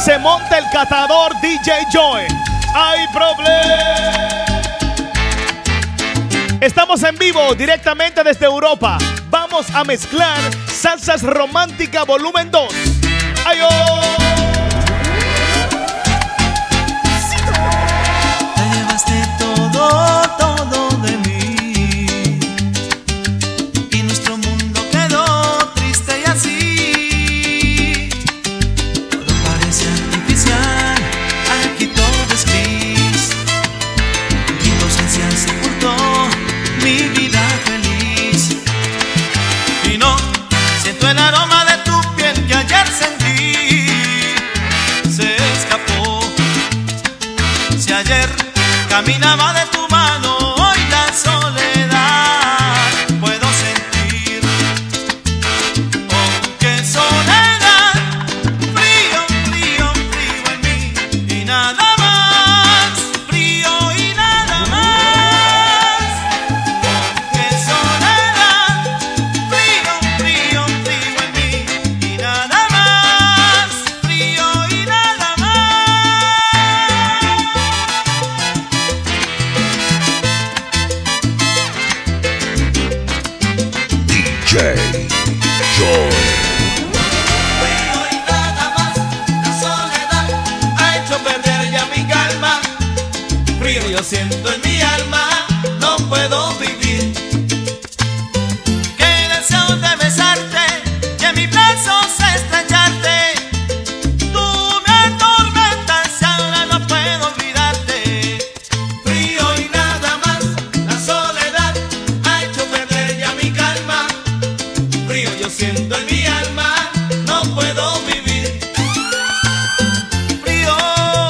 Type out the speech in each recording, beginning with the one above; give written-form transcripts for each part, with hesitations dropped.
se monta el catador DJ Joe. Hay problema. Estamos en vivo directamente desde Europa. Vamos a mezclar Salsas Romántica Volumen 2. ¡Ay, oh! Te llevaste todo, todo de mí, y nuestro mundo quedó triste y así. Todo parece artificial, aquí todo es gris, y tu ausencia sepultó mi vida feliz. Y no siento el aroma de tu piel que ayer sentí, se escapó. Si ayer caminaba de tu mano, hoy la soledad puedo sentir. Oh, qué soledad, frío, frío, frío en mí, y nada más, frío y nada más. Oh, qué soledad, frío, frío, frío en mí, y nada más, frío y nada más. DJ Joe. Frío y nada más, la soledad ha hecho perder ya mi calma. Frío yo siento en mi alma, no puedo vivir. Qué deseo de besarte y en mis brazos estrecharte. Tú me atormentas y ahora no puedo olvidarte. Frío y nada más, la soledad ha hecho perder ya mi calma. Frío yo siento en mi alma, no puedo vivir. Frío,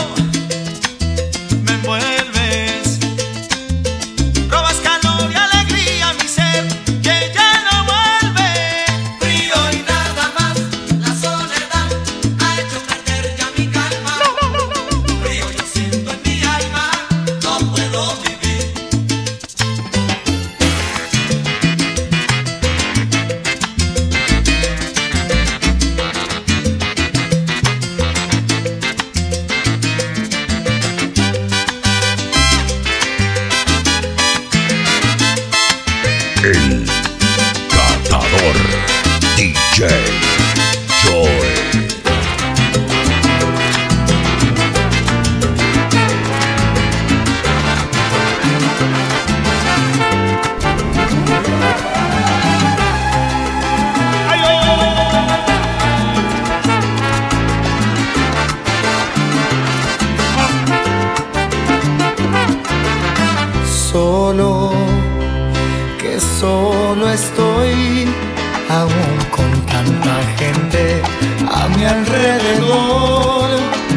me envuelves, robas calor y alegría a mi ser, que ya no vuelve. Frío y nada más, la soledad ha hecho perder ya mi calma. Frío yo siento en mi alma, no puedo vivir. El catador DJ Joe. ¡Ay, oh! Solo, que solo estoy, aún con tanta gente a mi alrededor.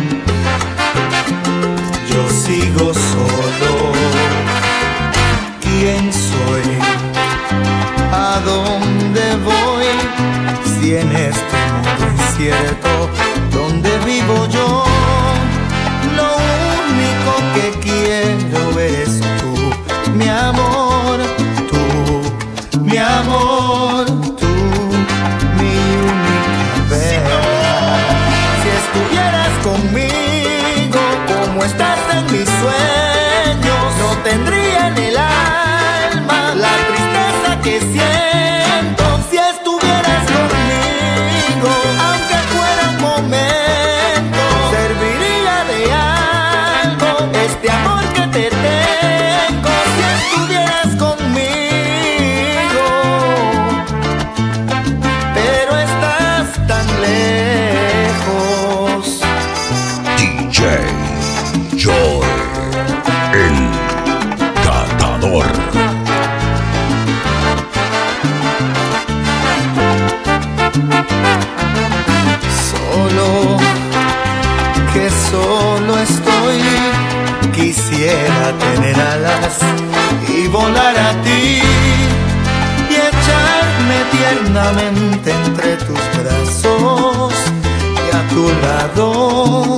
Yo sigo solo. ¿Quién soy? ¿A dónde voy? Si en este mundo incierto donde vivo yo, lo único que quiero es tú, mi amor, tú, mi amor, tú, mi única verdad. Si estuvieras conmigo como estás en mis sueños, no tendría en el alma la tristeza que siento. Si estuvieras conmigo, aunque fuera un momento, serviría de algo este amor que te tengo. Si estuvieras conmigo, pero estás tan lejos. DJ Joe. El catador. Solo, que solo estoy. Quisiera tener alas y volar a ti y echarme tiernamente entre tus brazos y a tu lado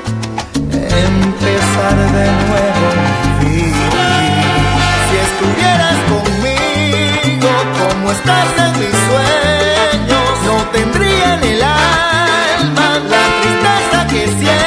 empezar de nuevo mi vida. Si estuvieras conmigo como estás en mis sueños, no tendría en el alma la tristeza que siento.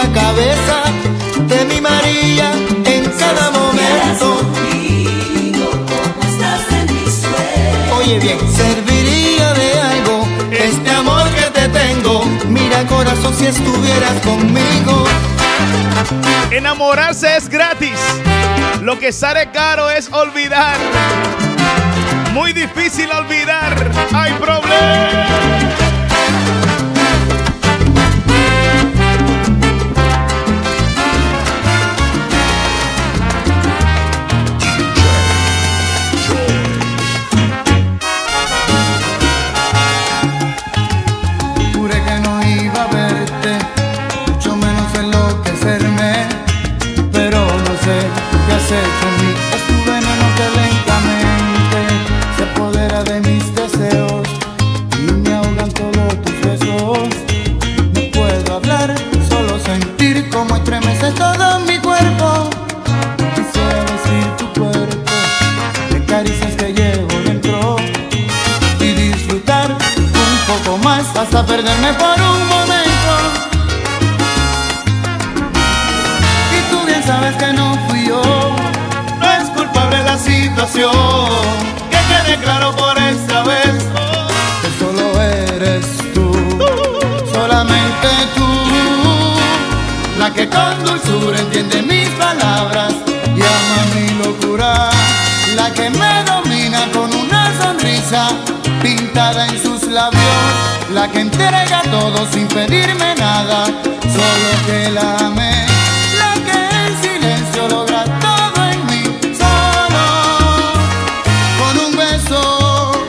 la cabeza, te mimaría en cada momento. Conmigo, como estás en mi sueño. Oye bien, serviría de algo este amor que te tengo. Mira corazón, si estuvieras conmigo. Enamorarse es gratis. Lo que sale caro es olvidar. Muy difícil olvidar. Hay problema. Juré que no iba a verte, mucho menos enloquecerme, pero no sé qué has hecho en mí. Es tu veneno que lentamente se apodera de mis deseos y me ahogan todos tus besos. No puedo hablar, solo sentir cómo estremece todo mi cuerpo. Quisiera decir tu cuerpo, de caricias que llevo dentro y disfrutar un poco más hasta perderme por un momento. Y tú bien sabes que no fui yo, no es culpable la situación. Que quede claro por esta vez que solo eres tú, solamente tú, la que con dulzura entiende mis palabras y ama mi locura, la que me domina con una sonrisa pintada en sus labios, la que entrega todo sin pedirme nada, solo que la amé, la que en silencio logra todo en mí, solo con un beso.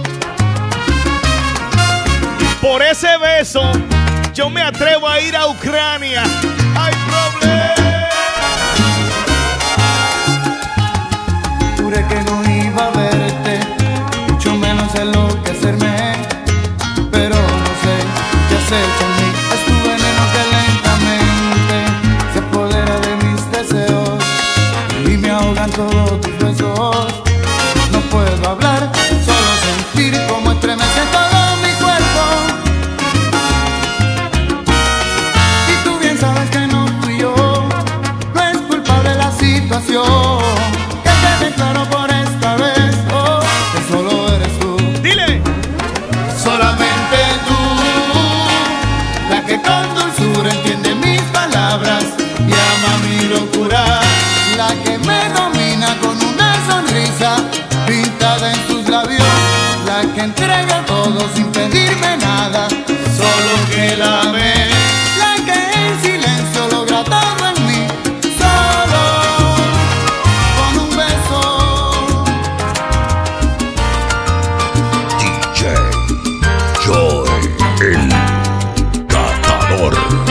Por ese beso, yo me atrevo a ir a Ucrania. Hay problema. Juré que no iba a verte, mucho menos enloquecerme, pero no sé qué has hecho en mí. Es tu veneno que lentamente se apodera de mis deseos y me ahogan todos tus besos. No puedo hablar, solo sentir cómo estremece todo mi cuerpo. Y tú bien sabes que no fui yo, no es culpable la situación. Que quede claro por esta vez, oh, que solo eres tú, Dile. solamente tú, la que con dulzura entiende mis palabras y ama mi locura, la que me domina con una sonrisa pintada en sus labios, la que entrega todo sin pedirme nada, solo que la amé, la que en silencio logra todo en mí, solo con un beso. DJ Joy, el catador.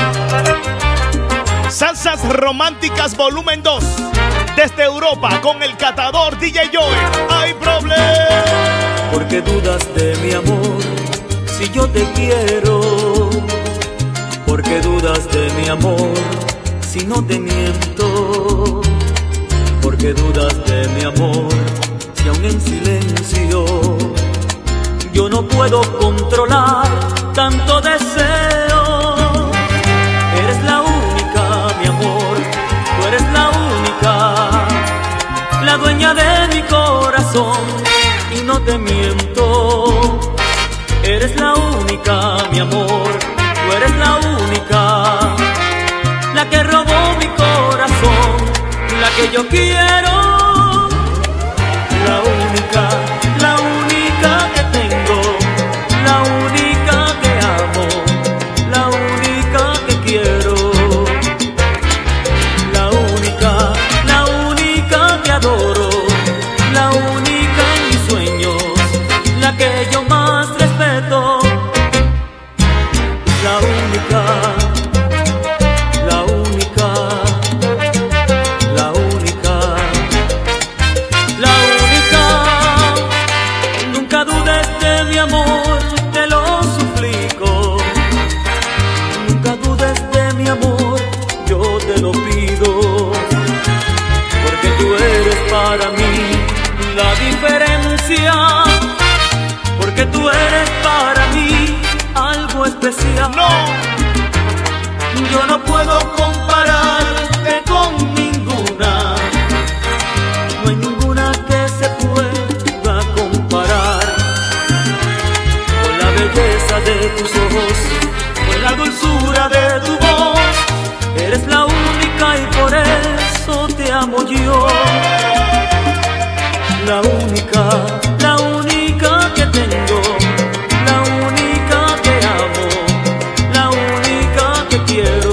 Salsas Románticas Volumen 2. Desde Europa con el catador DJ Joy. Hay problema. Porque dudas de mi amor si yo te quiero. Porque dudas de mi amor si no te miento. Porque dudas de mi amor si aún en silencio yo no puedo controlar tanto deseo. Eres la única, mi amor, tú eres la única, la dueña de mi corazón, y no te miento. Eres la única, mi amor, tú eres la única, la que robó mi corazón, la que yo quiero. La única que tengo, la única que amo, la única que quiero. La única que adoro, la única en mis sueños, la que yo más respeto. La única, la única, la única, la única. Nunca dudes de mi amor, te lo suplico. Nunca dudes de mi amor, yo te lo pido. Porque tú eres para mí la diferencia. Porque tú eres para mí algo especial. No. Yo no puedo compararte con ninguna, no hay ninguna que se pueda comparar con la belleza de tus ojos, con la dulzura de tu voz. Eres la única y por eso te amo yo. La única que tengo, la única que amo, la única que quiero.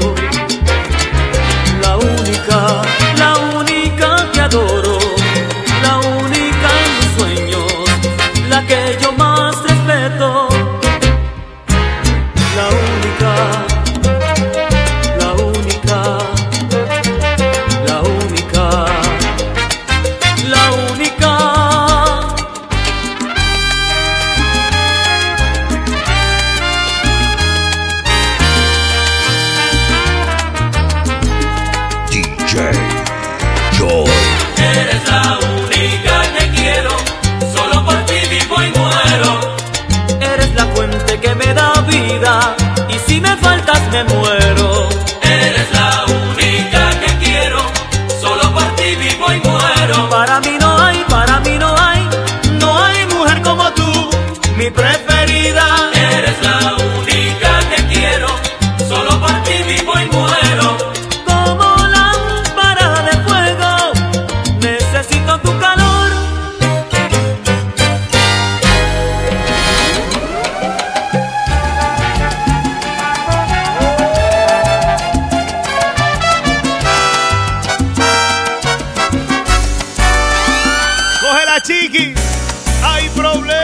La única que adoro, la única en mis sueños, la que yo más respeto. La única, la única, la única, la única. DJ Joy. Eres la única que quiero, solo por ti vivo y muero. Eres la fuente que me da vida y si me faltas me muero. Eres la única que quiero, solo por ti vivo y muero. Para mí no hay, para mí no hay, no hay mujer como tú, mi preferida. Eres la única que quiero, solo por ti vivo y muero. Como lámpara de fuego, necesito tu calor. Coge la chiqui, hay problema.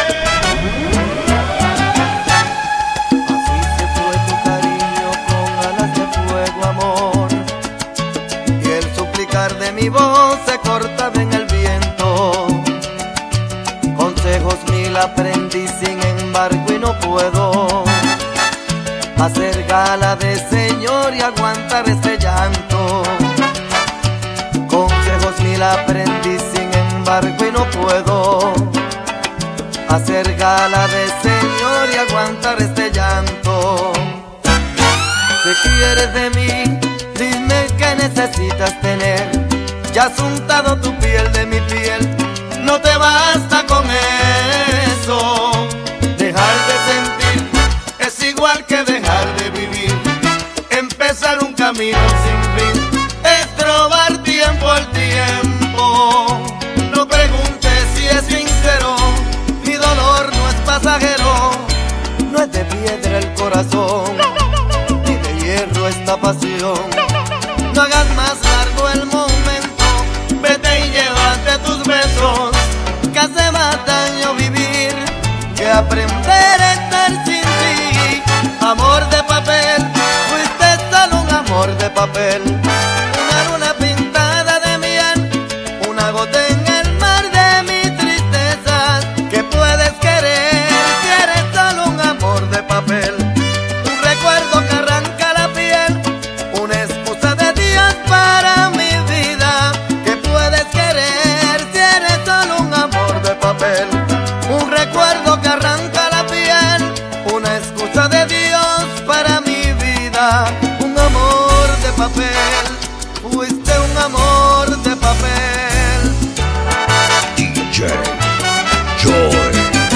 Así se fue tu cariño con alas de fuego, amor, y el suplicar de mi voz se cortaba en el viento. Consejos mil aprendí, sin embargo, y no puedo hacer gala de señor y aguantar este llanto. Consejos mil aprendí, sin embargo, y no puedo hacer gala de señor y aguantar este llanto. ¿Qué quieres de mí? Dime qué necesitas tener. Ya has untado tu piel de mi piel, no te basta con eso. Dejar de sentir es igual que dejar de vivir. Empezar un camino sin fin es robar tiempo al tiempo. No preguntes si es sincero, mi dolor no es pasajero. No es de piedra el corazón, ni de hierro esta pasión. No hagas más largo el momento, vete y llévate tus besos, que hace más daño vivir que aprender a estar sin ti. Amor de papel, fuiste solo un amor de papel. Una luna pintada de miel, una gota en el mar de mi tristeza. ¿Qué puedes querer si eres solo un amor de papel? Un recuerdo que arranca la piel, una excusa de Dios para mi vida. ¿Qué puedes querer si eres solo un amor de papel? Un recuerdo que arranca la piel, una excusa de Dios para mi vida. Un amor de papel, fuiste un amor de papel. DJ Joy.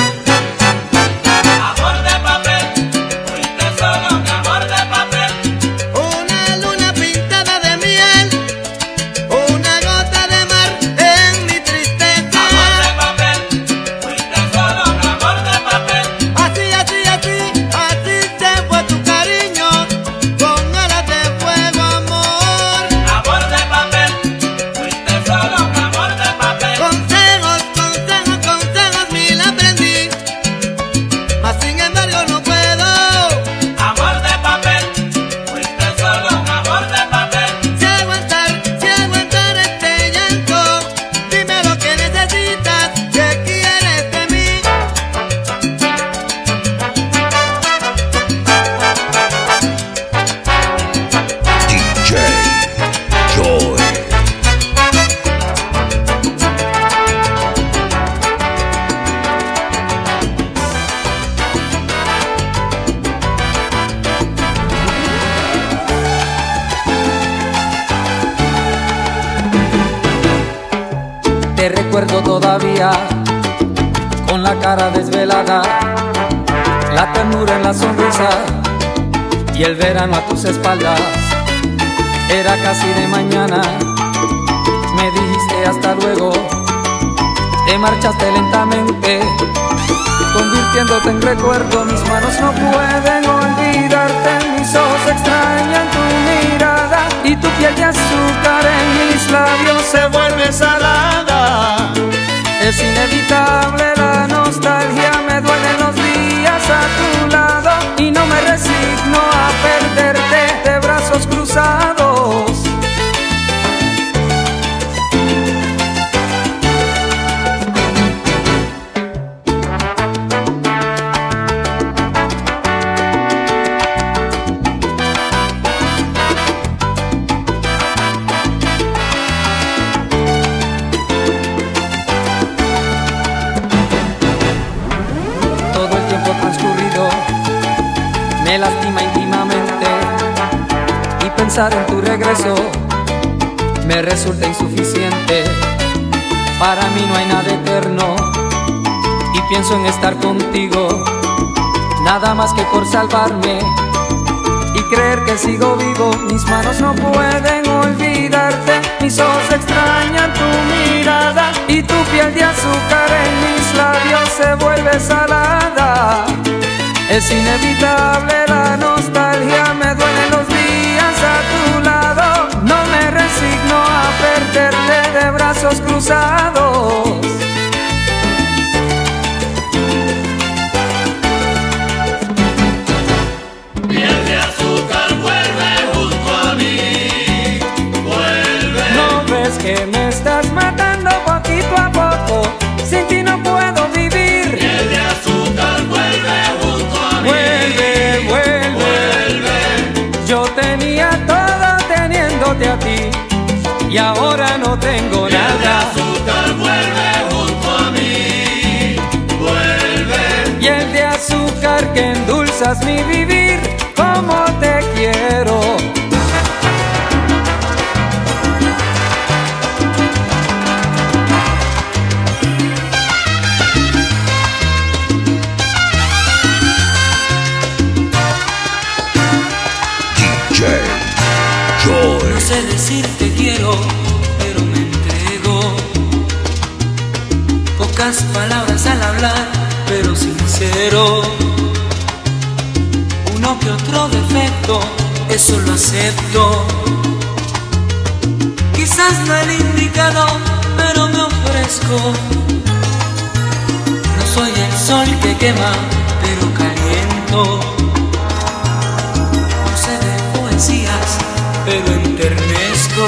Amor de papel, fuiste solo un amor de papel. Una luna pintada de miel, una gota de mar en mi tristeza. Amor de papel, fuiste solo un amor de papel. Así, así, así, así se fue tu cariño con alas de fuego, amor. Amor de papel, recuerdo todavía con la cara desvelada, la ternura en la sonrisa y el verano a tus espaldas. Era casi de mañana, me dijiste hasta luego, te marchaste lentamente, convirtiéndote en recuerdo. Mis manos no pueden olvidarte, mis ojos extrañan tu mirada y tu piel de azúcar en mis labios se vuelve salada. Es inevitable la nostalgia, me duelen los días a tu lado y no me resigno a perderte de brazos cruzados. Me lastima íntimamente y pensar en tu regreso me resulta insuficiente. Para mí no hay nada eterno y pienso en estar contigo, nada más que por salvarme y creer que sigo vivo. Mis manos no pueden olvidarte, mis ojos extrañan tu mirada y tu piel de azúcar en mis labios se vuelve salada. Es inevitable la nostalgia, me duelen los días a tu lado. No me resigno a perderte de brazos cruzados. Piel de azúcar, vuelve junto a mí, vuelve. ¿No ves que me estás matando poquito a poco? Sin ti no puedo vivir. Piel de azúcar, vuelve junto a mí. Vuelve, vuelve. Yo tenía todo teniéndote a ti y ahora no tengo Piel de nada. azúcar, vuelve junto a mí, vuelve. Piel de azúcar que endulzas mi vivir, como te quiero. DJ Joy. No sé decir te quiero, pero me entrego. Pocas palabras al hablar, pero sincero. Uno que otro defecto, eso lo acepto. Quizás no el indicado, pero me ofrezco. No soy el sol que quema, pero caliento. No sé de poesías, pero enternezco.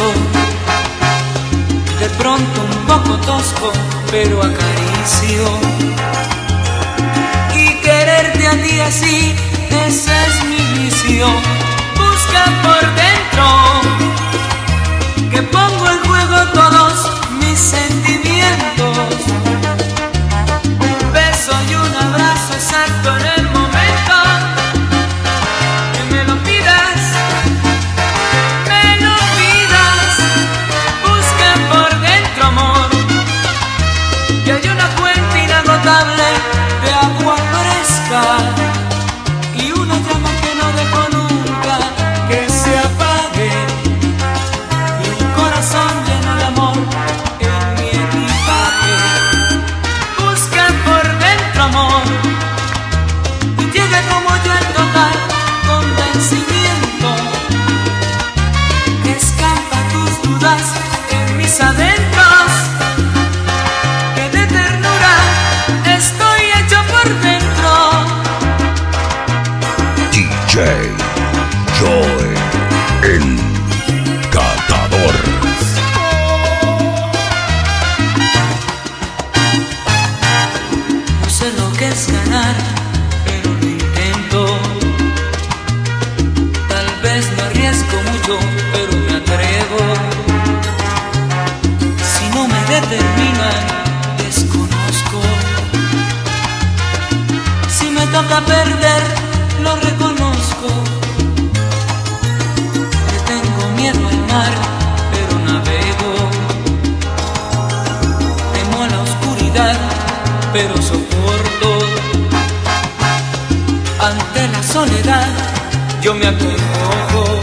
De pronto un poco tosco, pero acaricio. Y quererte a ti así, ese es mi vicio. Busca por dentro, que pongo en juego todos mis sentimientos. Un beso y un abrazo exacto en el momento que me lo pidas, me lo pidas. Busca por dentro, amor, que hay una fuente inagotable de agua fresca y una llama que no dejo nunca que se apague, y un corazón lleno de amor en mi equipaje. Busca por dentro, amor, y llega como yo el total convencimiento que escapa tus dudas en mis adentros, que de ternura estoy hecho por dentro. DJ Joy, encantador. No sé lo que es ganar, pero lo intento. Tal vez me arriesgo mucho, pero me atrevo. Si no me determinan, desconozco. Si me toca perder, lo reconozco. Le tengo miedo al mar, pero navego. Temo pero soporto. Ante la soledad yo me acongojo,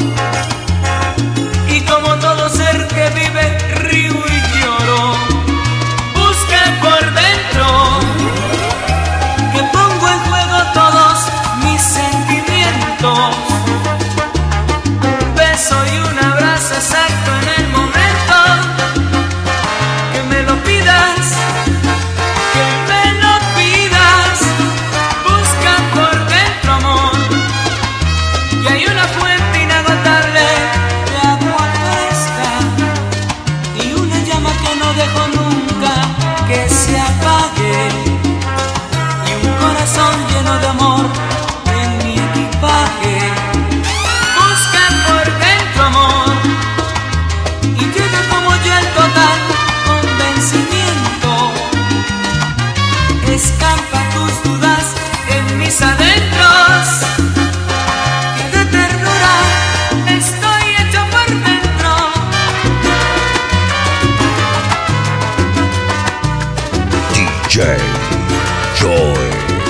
y como todo ser que vive río y lloro. Busca por dentro que pongo en juego todos mis sentimientos. Un beso y un abrazo exacto en el momento que me lo pidas, que me lo pidas. Busca por dentro, amor, y hay una fuente inagotable de agua fresca y una llama que no dejo nunca que se apague, y un corazón lleno de amor en mi equipaje. Busca por dentro, amor, y llega como yo el total convencimiento. Escampa tus dudas en mis adentros, y de ternura estoy hecho por dentro. DJ Joy.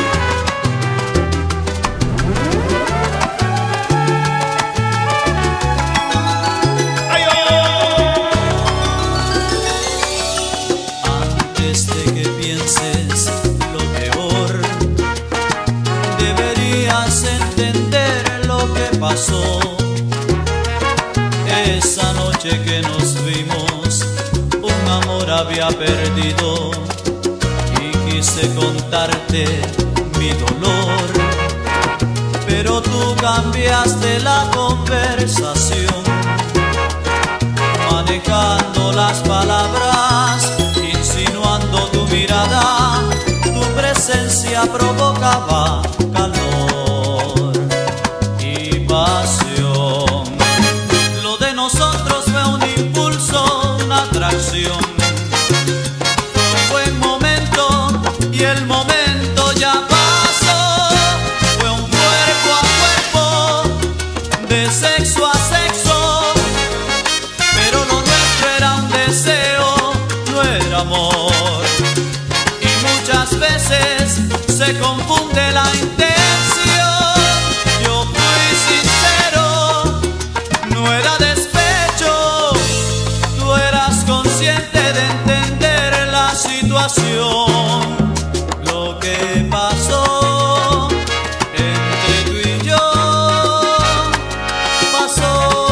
¡Ay, oh! Antes de que pienses lo peor, deberías entender lo que pasó. Esa noche que nos vimos, un amor había perdido, y quise contarte mi dolor, pero tú cambiaste la conversación, manejando las palabras, insinuando tu mirada. Tu presencia provocaba calor y pasión. Lo de nosotros fue un impulso, una atracción. Fue un buen momento y el momento ya pasó. Fue un cuerpo a cuerpo, de sexo a sexo, pero lo nuestro era un deseo, no era amor. Y muchas veces se confunde la intención. Yo fui sincero, no era despecho. Tú eras consciente de entender la situación. Lo que pasó entre tú y yo pasó.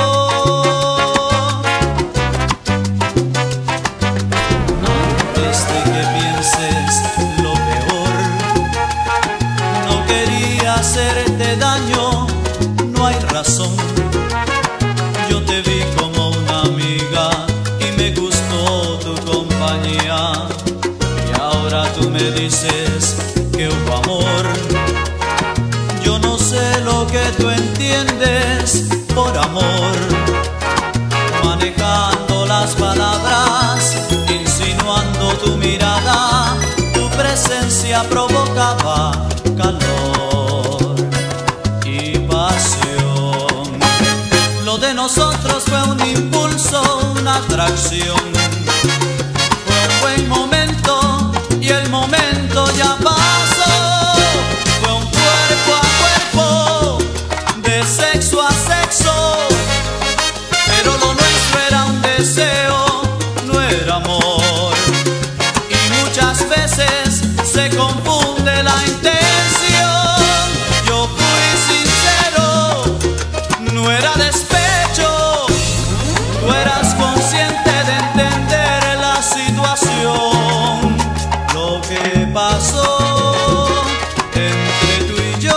Antes de que pienses lo peor, no quería hacerte daño, no hay razón. Yo te vi como una amiga y me gustó tu compañía, y ahora tú me dices que hubo amor. Yo no sé lo que tú entiendes por amor, manejando las palabras, insinuando tu mirada. Tu presencia provocaba calor y pasión. Lo de nosotros fue un impulso, una atracción. Fue un buen momento y el momento ya pasó. Fue un cuerpo a cuerpo, de sexo a sexo, pero lo nuestro era un deseo, no era amor. Y muchas veces se confunde la intención. Yo fui sincero, no era despecho. Tú eras consciente de entender la situación. Lo que pasó entre tú y yo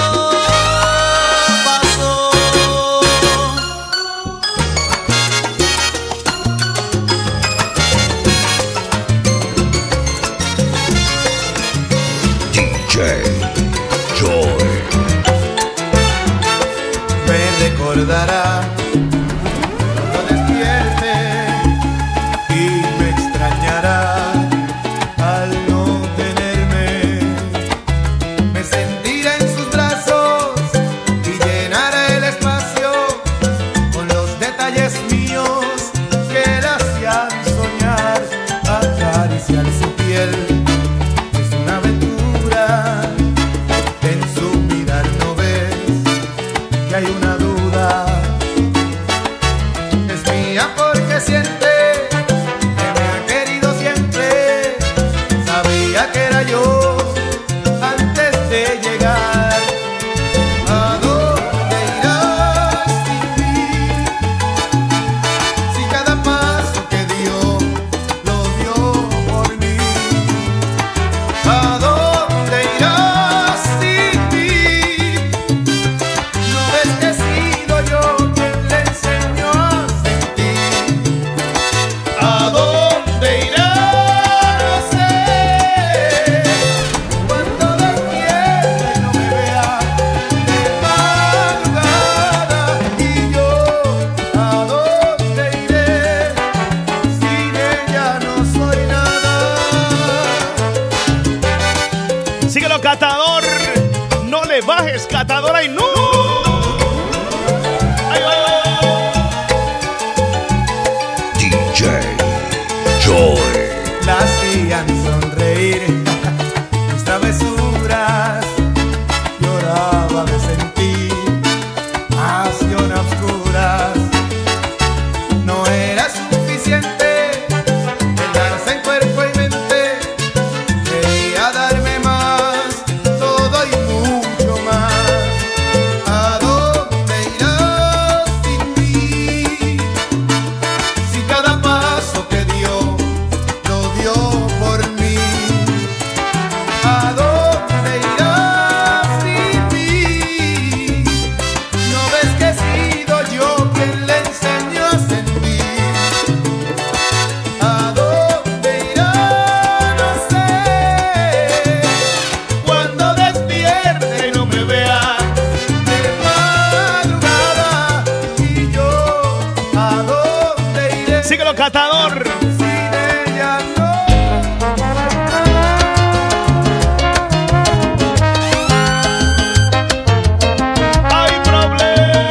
pasó. DJ Joy. Me recordará cuando despierte y me extrañará al no tenerme. Me sentiré en sus brazos y llenaré el espacio con los detalles míos que la hacían soñar, acariciar su piel hay una duda. Es mía porque siente que me ha querido siempre. Sabía que era yo antes de llegar. ¿A dónde irás sin mí? Si cada paso que dio lo dio por mí. ¿A dónde irás sin mí? ¿No ves que he sido yo quien le enseñó a sentir? ¿A dónde irás? No sé. Cuando despierte y no me vea de madrugada. Y yo, ¿a dónde iré? Sin ella no soy nada. Síguelo, catador. No le bajes, catadora, y no. Ay, ay, ay. DJ Joy. La hacían sonreír mis travesuras, lloraba de sentir pasión a oscuras. No era suficiente el darse en cuerpo y mente, quería darme más, todo y mucho más. ¿A dónde irás sin mí? Si cada paso que dio lo dio por mí. ¿A dónde irás sin mí? ¿No ves que he sido yo quien le enseñó a sentir? ¿A dónde irás? No sé. Cuando despierte y no me vea de madrugada. Y yo, ¿a dónde iré? Síguelo, catador. Sin ella no. Hay problema.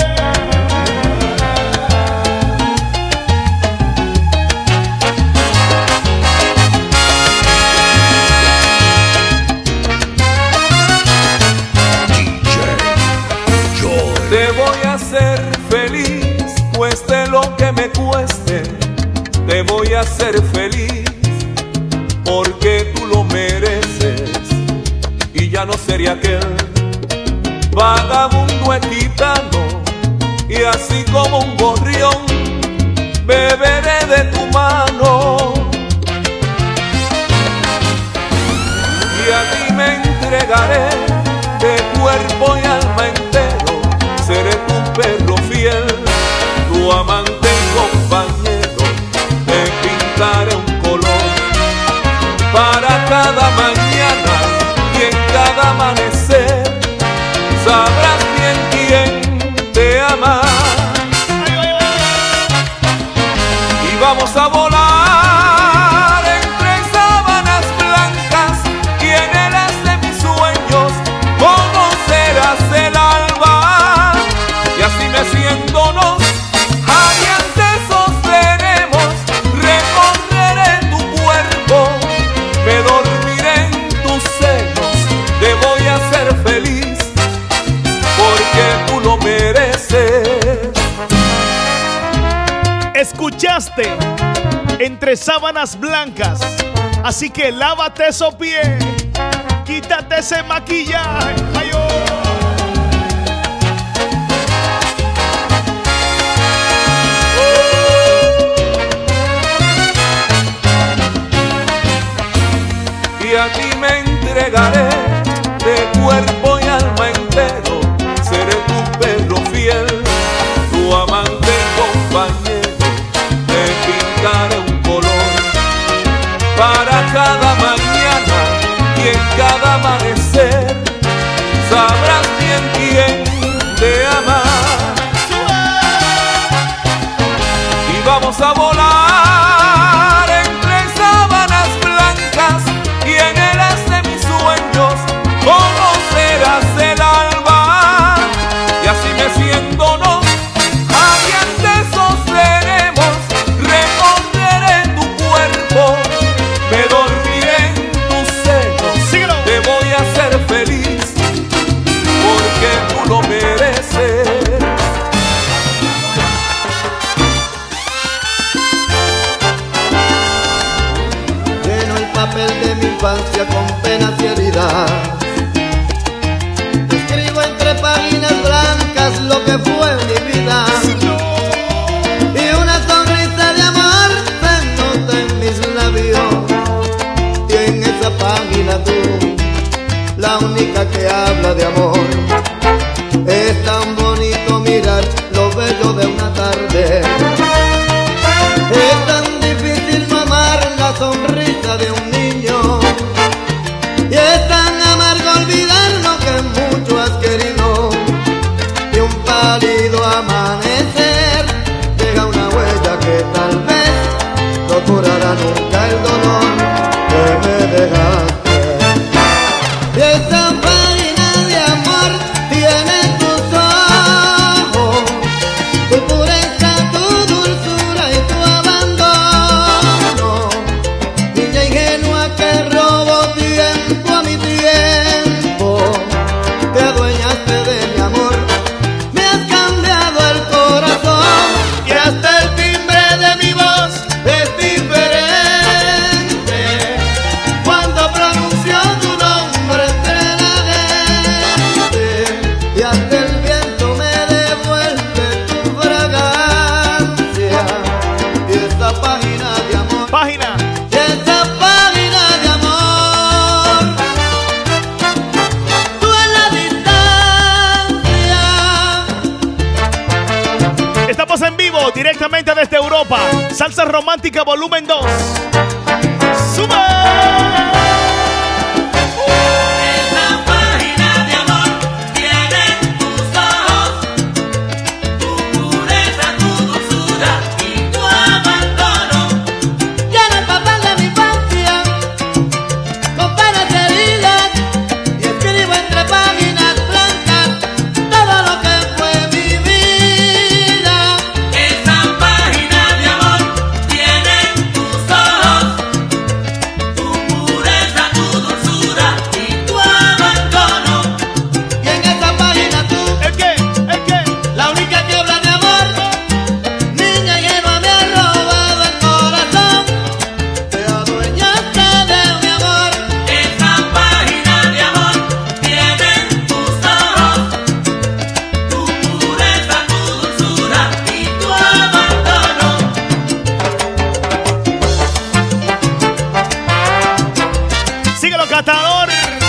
DJ Joy. Te voy a hacer feliz, cueste lo que me cueste. Te voy a hacer feliz, porque tú lo mereces. Y ya no sería aquel vagabundo gitano, y así como un gorrión beberé de tu mano. Y a ti me entregaré de cuerpo y alma entero. Seré tu perro fiel, tu amante y compañero. Te pintaré un color para cada mañana, y en cada amanecer sabrás bien quién te ama. Y vamos a volar entre sábanas blancas, y en el haz de mis sueños conocerás el alba. Y así meciéndonos aliantes sostenemos, recorreré tu cuerpo, me dormiré en tus senos. Te voy a hacer feliz, porque tú lo mereces. Escuchaste, entre sábanas blancas. Así que lávate esos pies, quítate ese maquillaje. Ay, oh. Y a ti me entregaré de cuerpo y alma entero. Seré tu perro fiel, tu amante y compañero. Te pintaré un color para cada mañana, y en cada amanecer sabrás bien quién te ama. Y vamos a volar entre sábanas blancas, y en el haz de mis sueños pálido amanecer deja una huella que tal vez no curará nunca el dolor que me dejaste. Y esa página de amor tiene tus ojos, tu pureza, tu dulzura y tu abandono. Niña ingenua que robó tiempo a mi tiempo, te adueñaste de mi amor, me has cambiado el corazón y hasta el timbre de mi voz es diferente cuando pronuncio tu nombre entre la gente, y hasta el viento me devuelve tu fragancia y esta página de amor, Página. y esta página de amor, tú en la distancia. Estamos en vivo directamente desde Europa. Salsa Romántica Volumen 2. ¡Sube! Esa página de amor tiene tus ojos, tu pureza, tu dulzura y tu abandono. Llena el papel de mi infancia con penas heridas y escribo entre páginas blancas todo lo que fue mi vida. Esa página de amor tiene tus ojos, tu pureza, tu dulzura y tu abandono. Y en esa página tú, ¿El qué? ¿El qué? la única que habla de amor, niña ingenua me has robado el corazón, te adueñaste de mi amor. Esa página de amor tiene tus ojos, tu pureza, tu dulzura y tu abandono. Síguelo, catador.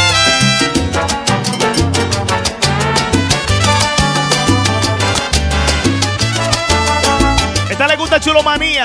Esta le gusta Chulomanía.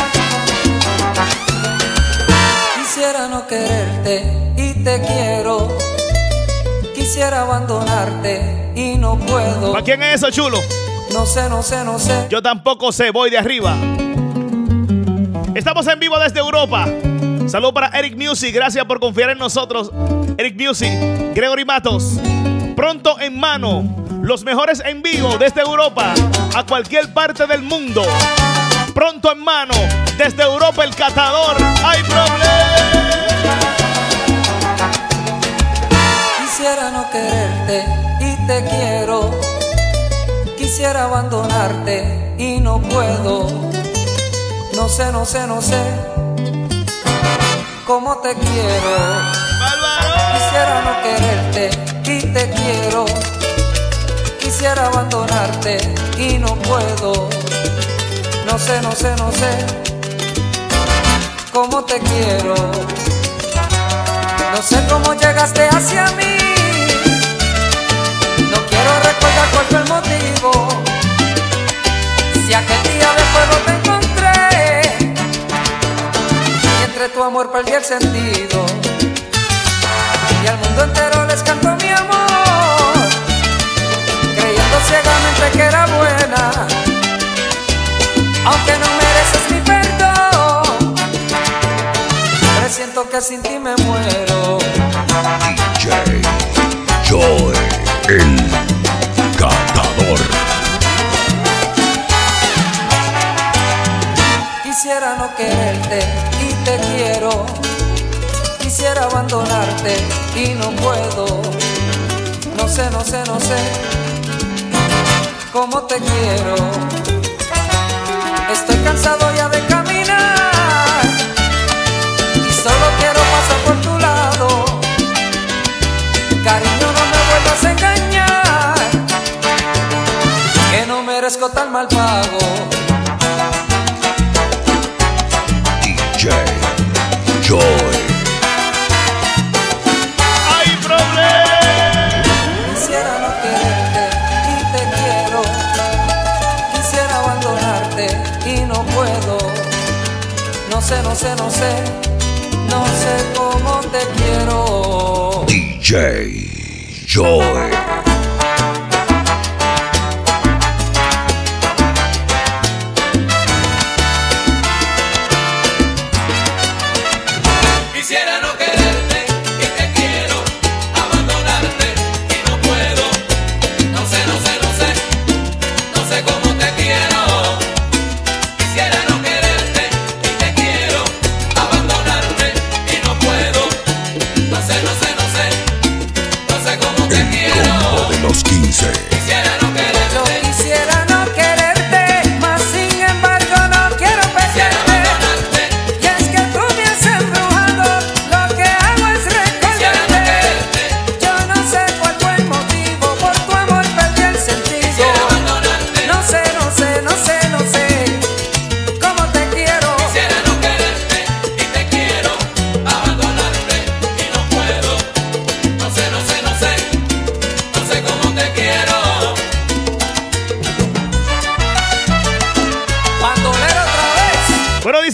Quisiera no quererte y te quiero. Quisiera abandonarte y no puedo. ¿Para quién es eso, chulo? No sé, no sé, no sé. Yo tampoco sé, voy de arriba. Estamos en vivo desde Europa. Saludos para Eric Music, gracias por confiar en nosotros. Eric Music, Gregory Matos. Pronto en mano, los mejores en vivo desde Europa a cualquier parte del mundo. Pronto en mano, desde Europa el catador. ¡Hay problema! Quisiera no quererte y te quiero. Quisiera abandonarte y no puedo. No sé, no sé, no sé cómo te quiero. Quisiera no quererte y te quiero. Quisiera abandonarte y no puedo. No sé, no sé, no sé cómo te quiero. No sé cómo llegaste hacia mí. No quiero recordar cuál fue el motivo. Si aquel día de fuego te encontré y entre tu amor perdí el sentido, y al mundo entero les canto mi amor, creyendo ciegamente que era buena, aunque no mereces mi perdón. Presiento que sin ti me muero. DJ Joy, el catador. Quisiera no quererte y te quiero. Quisiera abandonarte y no puedo. No sé, no sé, no sé cómo te quiero. Estoy cansado ya de caminar y solo quiero pasar por tu lado. Cariño, no me vuelvas a engañar, que no merezco tan mal pago. DJ Joy. ¡Hay problema! Quisiera no quererte y te quiero. Quisiera abandonarte y no puedo. No sé, no sé, no sé, no sé cómo te quiero. DJ Joy.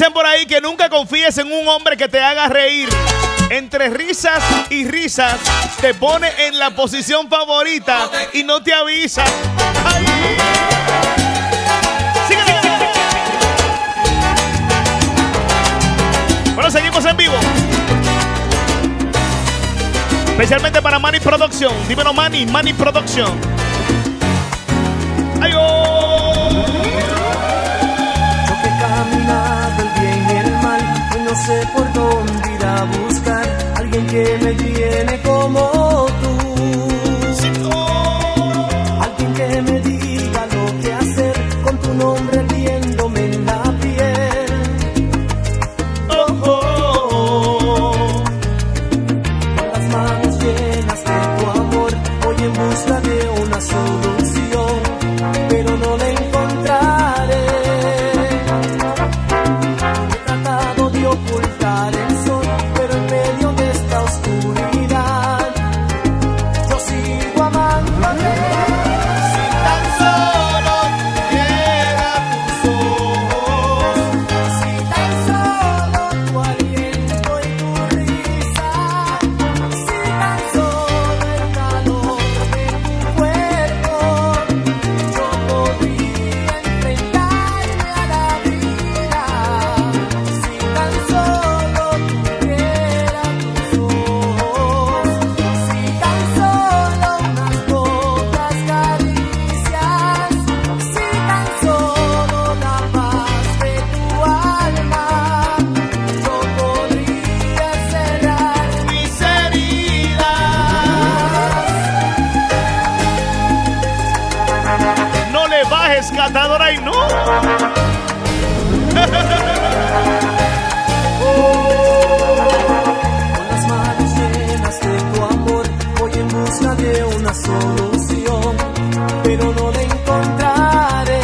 Dicen por ahí que nunca confíes en un hombre que te haga reír. Entre risas y risas te pone en la posición favorita y no te avisa. ¡Ay! Síguele. Bueno, seguimos en vivo. Especialmente para Manny Production. Dímelo, Manny Production. ¡Ay, oh! Yo que he caminado el bien y el mal, y no sé por dónde ir a buscar alguien que me llene como tú. Alguien que me diga lo que hacer con tu nombre viéndome en la piel. Oh, oh, oh. Con las manos llenas de tu amor voy en busca de una solución, pero no la encontraré. He tratado de ocultar el sol, pero en medio de esta oscuridad yo sigo amándote. Si tan solo tuviera tus ojos, si tan solo tu aliento y tu risa, si tan solo el calor de tu cuerpo, yo podría enfrentarme a la vida. Si tan solo tuviera tus ojos, si tan solo unas pocas caricias, si tan solo la paz de tu alma, yo podría cerrar mis heridas. No le bajes, catadora, y no. Con las manos llenas de tu amor voy en busca de una solución, pero no la encontraré.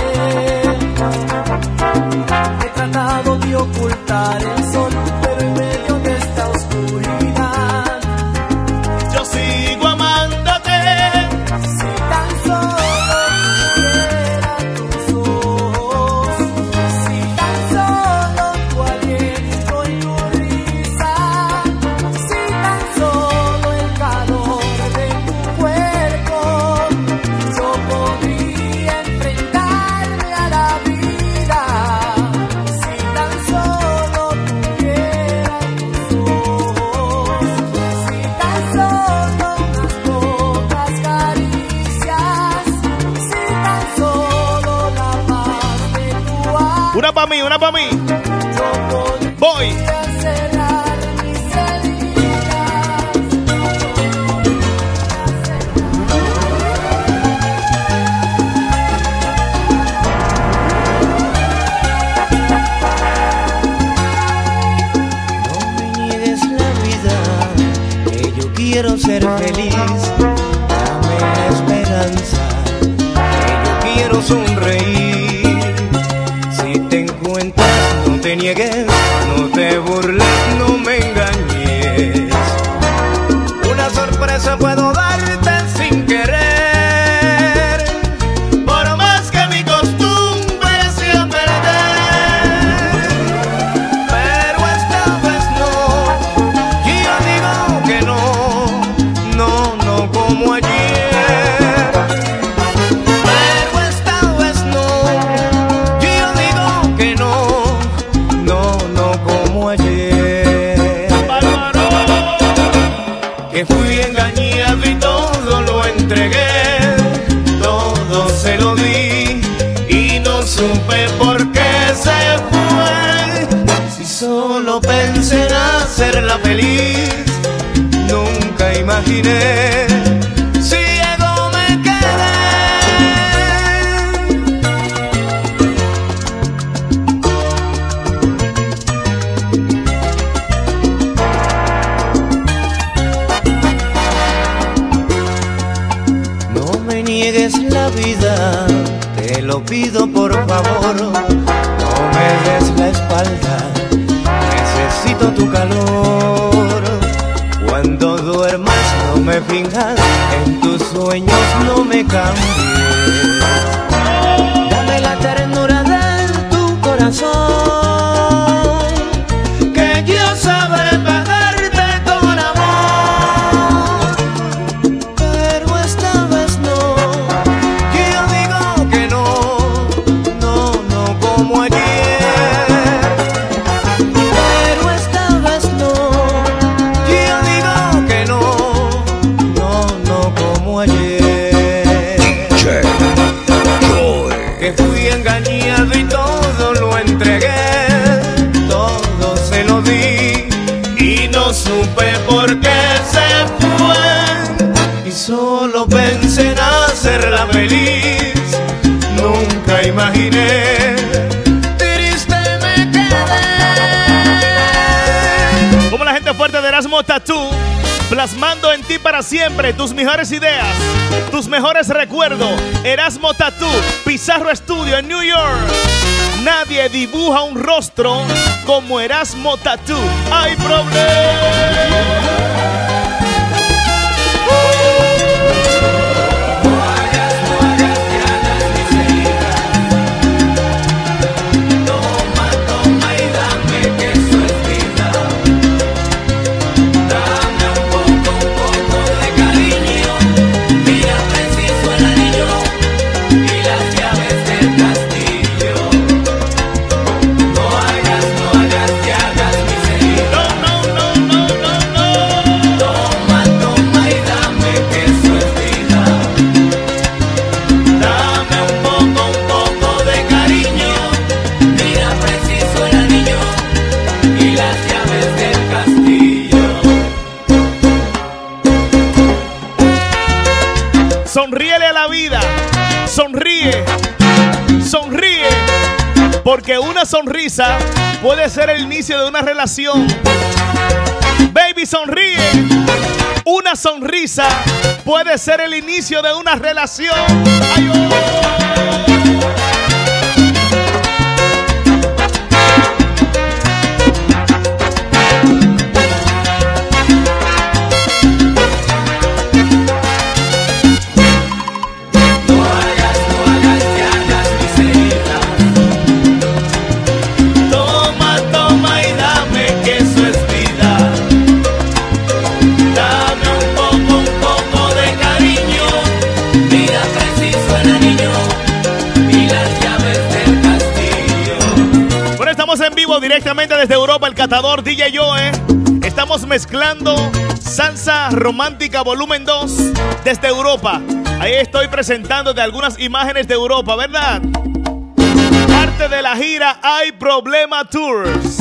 He tratado de ocultar el sol, pero en medio de esta oscuridad Yo sigo amándote. si tan solo tuviera tus ojos, si tan solo tu aliento y tu risa, si tan solo el calor de tu cuerpo, yo podría enfrentarme a la vida. Si tan solo tuviera tus ojos, si tan solo unas pocas caricias, si tan solo la paz de tu alma, Una para mí, una para mí. yo Voy. podría cerrar mis heridas. No me niegues la vida, que yo quiero ser feliz. Dame la esperanza, que yo quiero sonreír. Si te encuentras, no te niegues, no te burles, no me engañes. Una sorpresa puedo darte sin querer, por más que mi costumbre sea perder. Pero esta vez no, yo digo que no, no, no como ayer. Pero esta vez no, yo digo que no, no, no como ayer. Que fui engañado y todo lo entregué, todo se lo di y no supe por qué se fue. Si solo pensé en hacerla feliz, nunca imaginé. Ciego me quedé. No me niegues la vida, te lo pido por favor. No me des la espalda, necesito tu calor. Cuando duermas no me finjas, en tus sueños no me cambies. Dame la ternura de tu corazón. que fui engañado y todo lo entregué, todo se lo di y no supe por qué se fue. Y solo pensé en hacerla feliz, nunca imaginé, triste me quedé. Como la gente fuerte de Erasmo Tattoo, plasmando en ti para siempre tus mejores ideas, tus mejores recuerdos. Erasmo Tattoo, Pizarro Studio en New York. Nadie dibuja un rostro como Erasmo Tattoo. ¡Hay problema! Sonríele a la vida, sonríe, sonríe, porque una sonrisa puede ser el inicio de una relación. Baby, sonríe, una sonrisa puede ser el inicio de una relación. Ay, oh. En vivo directamente desde Europa, el catador DJ Joe. Estamos mezclando salsa romántica volumen 2 desde Europa. Ahí estoy presentando de algunas imágenes de Europa, ¿verdad? Parte de la gira Hay Problema Tours.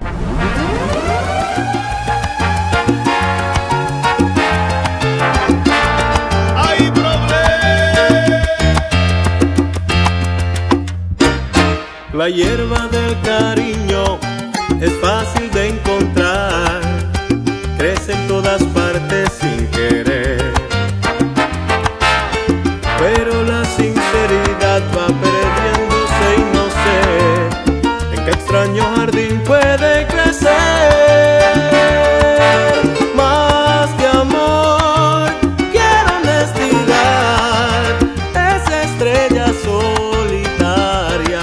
Hay problema. La hierba del cariño es fácil de encontrar, crece en todas partes sin querer, pero la sinceridad va perdiéndose y no sé en qué extraño jardín puede crecer. Más que amor, quiero honestidad, esa estrella solitaria.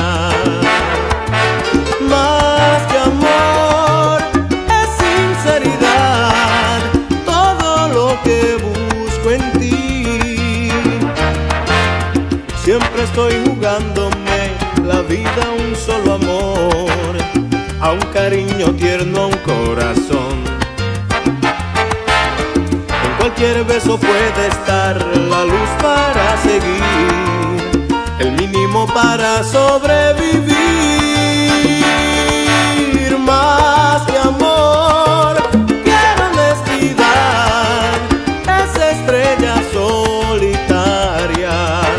Más que amor, es sinceridad, todo lo que busco en ti. Siempre estoy jugándome la vida a un solo amor, a un cariño tierno, a un corazón. En cualquier beso puede estar la luz para seguir, el mínimo para sobrevivir. Más que amor, quiero honestidad, esa estrella solitaria.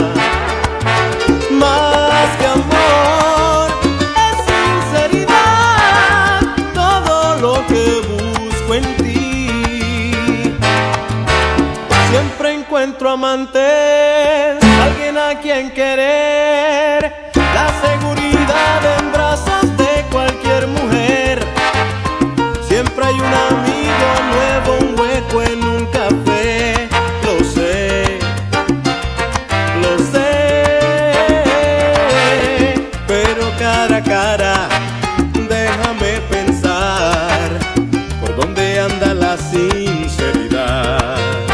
Más que amor, es sinceridad, todo lo que busco en ti. Siempre encuentro amantes, alguien a quien querer, la seguridad en brazos de cualquier mujer. Siempre hay un amigo nuevo, un hueco en un café. Lo sé, pero cara a cara, déjame pensar por dónde anda la sinceridad.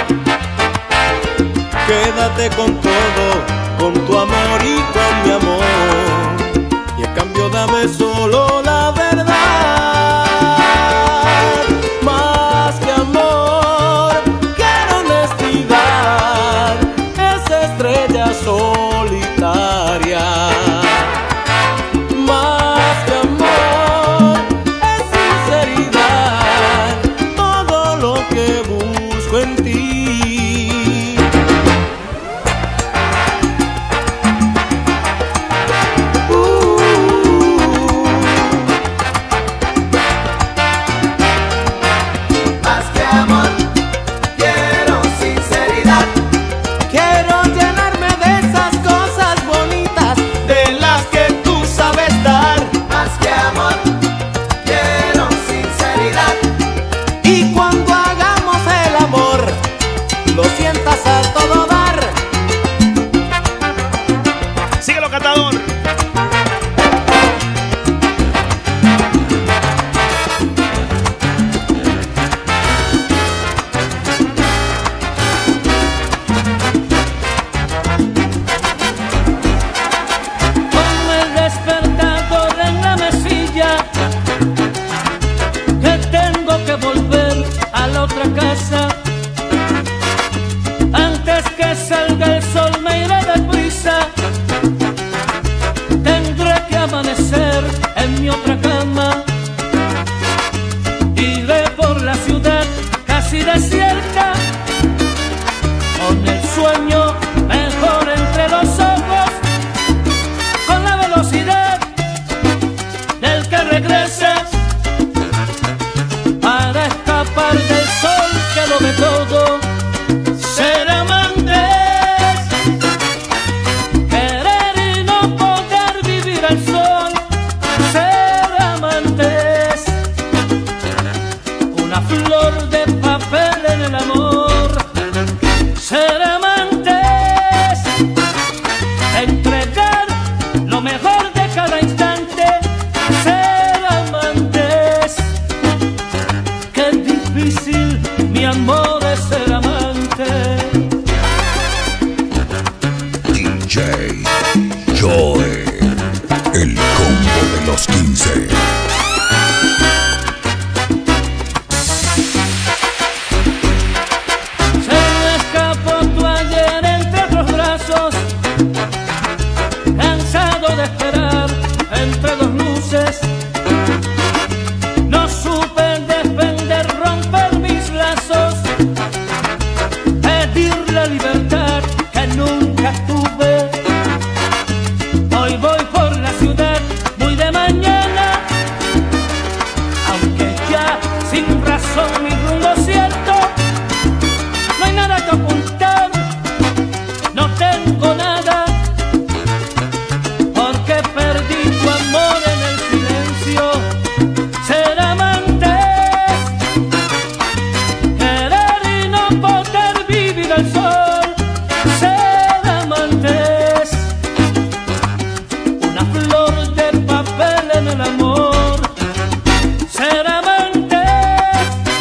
Quédate con todo, con tu amor y con mi amor, y a cambio dame solo la verdad. Más que amor, quiero honestidad, esa estrella solitaria. Antes que salga el sol me iré deprisa. Tendré que amanecer en mi otra cama. Iré por la ciudad casi desierta, con el sueño mejor entre los ojos, con la velocidad del que regresa, para escapar del sol que lo ve todo. Ser amantes, querer y no poder vivir al sol. Ser amantes, una flor de papel en el amor. Ser amantes, entregar lo mejor de cada instante. Ser amantes, qué difícil, mi amor, es ser amante. DJ Joy, el combo de los 15. Se me escapó tu ayer entre otros brazos, cansado de esperar entre dos luces. No supe defender, romper mis lazos, pedir la libertad que nunca tuve. Hoy voy por la ciudad muy de mañana, aunque ya sin razón mi rumbo cierto. No hay nada que ocultar, no tengo nada, porque perdí tu amor en el silencio. Ser amantes, querer y no poder vivir al sol. Ser amantes, una flor de papel en el amor. Ser amantes,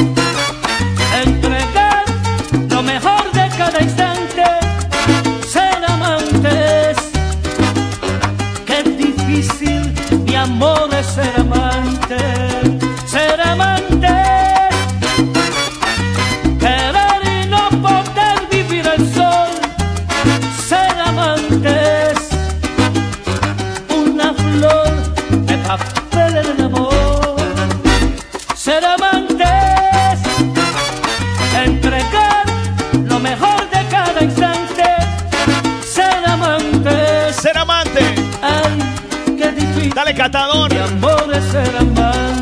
entregar lo mejor de cada instante. Ser amantes, qué difícil, mi amor, es ser amante. Ser amantes, querer y no poder vivir el sol. Ser amantes, una flor de papel en el amor. Ser amantes, entregar lo mejor de cada instante. Ser amantes, Ser amante. ay, qué difícil, Dale, catador. mi amor, es ser amante.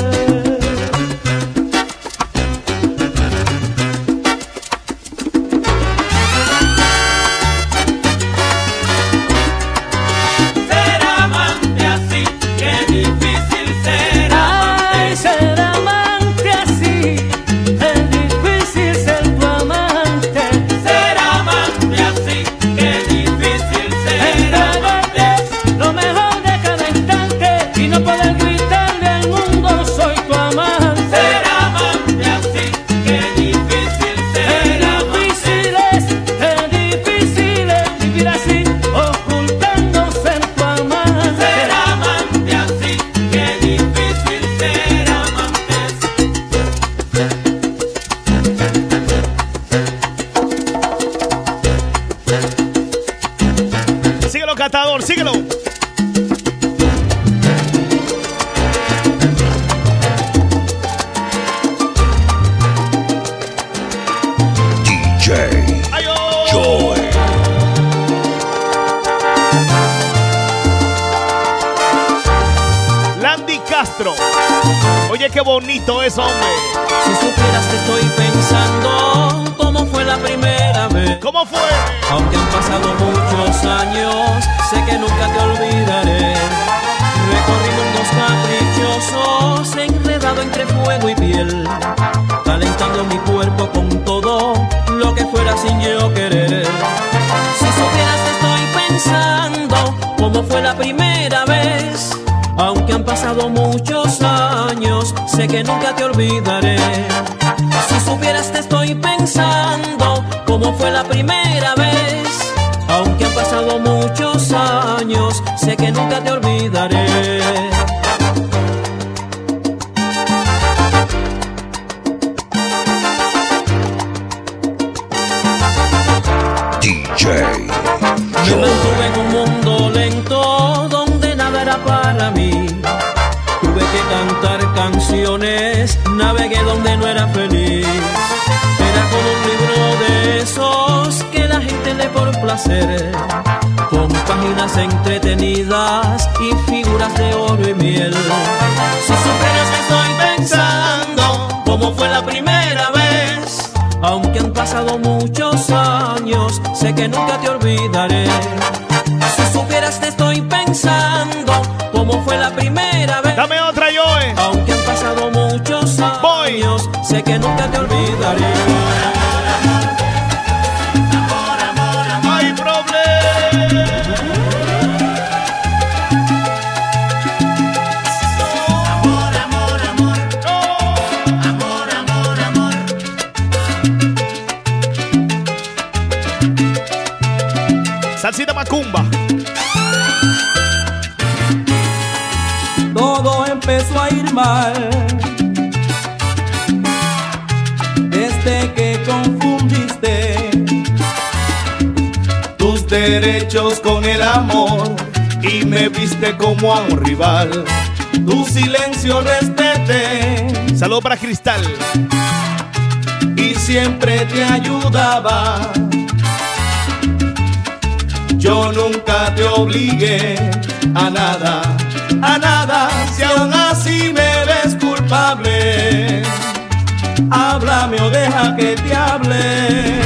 Ser amante así, qué difícil ser Ay, amante. ser amante así, es difícil ser tu amante. Ser amante así, qué difícil ser amante. Entregarte lo mejor de cada instante y no poder gritarle al mundo soy tu amante. Ser amante así, qué difícil ser amante. Qué difícil es vivir así, ocultándose en tu amante. Ser amante así, qué difícil ser amantes. Síguelo, catador, síguelo. DJ Ay, oh. Joy. Landy Castro. Oye, qué bonito es, hombre. Si supieras que estoy pensando cómo fue la primera vez. ¿Cómo fue? Aunque han pasado muchos años, sé que nunca te olvidaré. Recorrí mundos caprichosos, enredado entre fuego y piel, calentando mi cuerpo con todo lo que fuera sin yo querer. Si supieras que estoy pensando cómo fue la la primera vez. Aunque han pasado muchos años, sé que nunca te olvidaré. Si supieras te estoy pensando cómo fue la primera vez. Aunque han pasado muchos años, sé que nunca te olvidaré. DJ Me mantuve en un mundo lento donde nada era para mí. Tuve que cantar canciones, navegué donde no era feliz. Era como un libro de esos que la gente lee por placer, con páginas entretenidas y figuras de oro y miel. Si supieras que estoy pensando cómo fue la primera vez. Aunque han pasado muchos años, sé que nunca te olvidaré. Si supieras te estoy pensando cómo fue la primera vez. Dame otra, Joe. Aunque han pasado muchos años, sé que nunca te olvidaré. No hay problema. Amor, amor, amor. Amor, amor, amor. Salsita Macumba. Todo empezó a ir mal desde que confundiste tus derechos con el amor y me viste como a un rival. Tu silencio respeté. Saludo para Cristal. Y siempre te ayudaba. Yo nunca te obligué a nada, a nada. Si aún así me ves culpable, háblame o deja que te hable.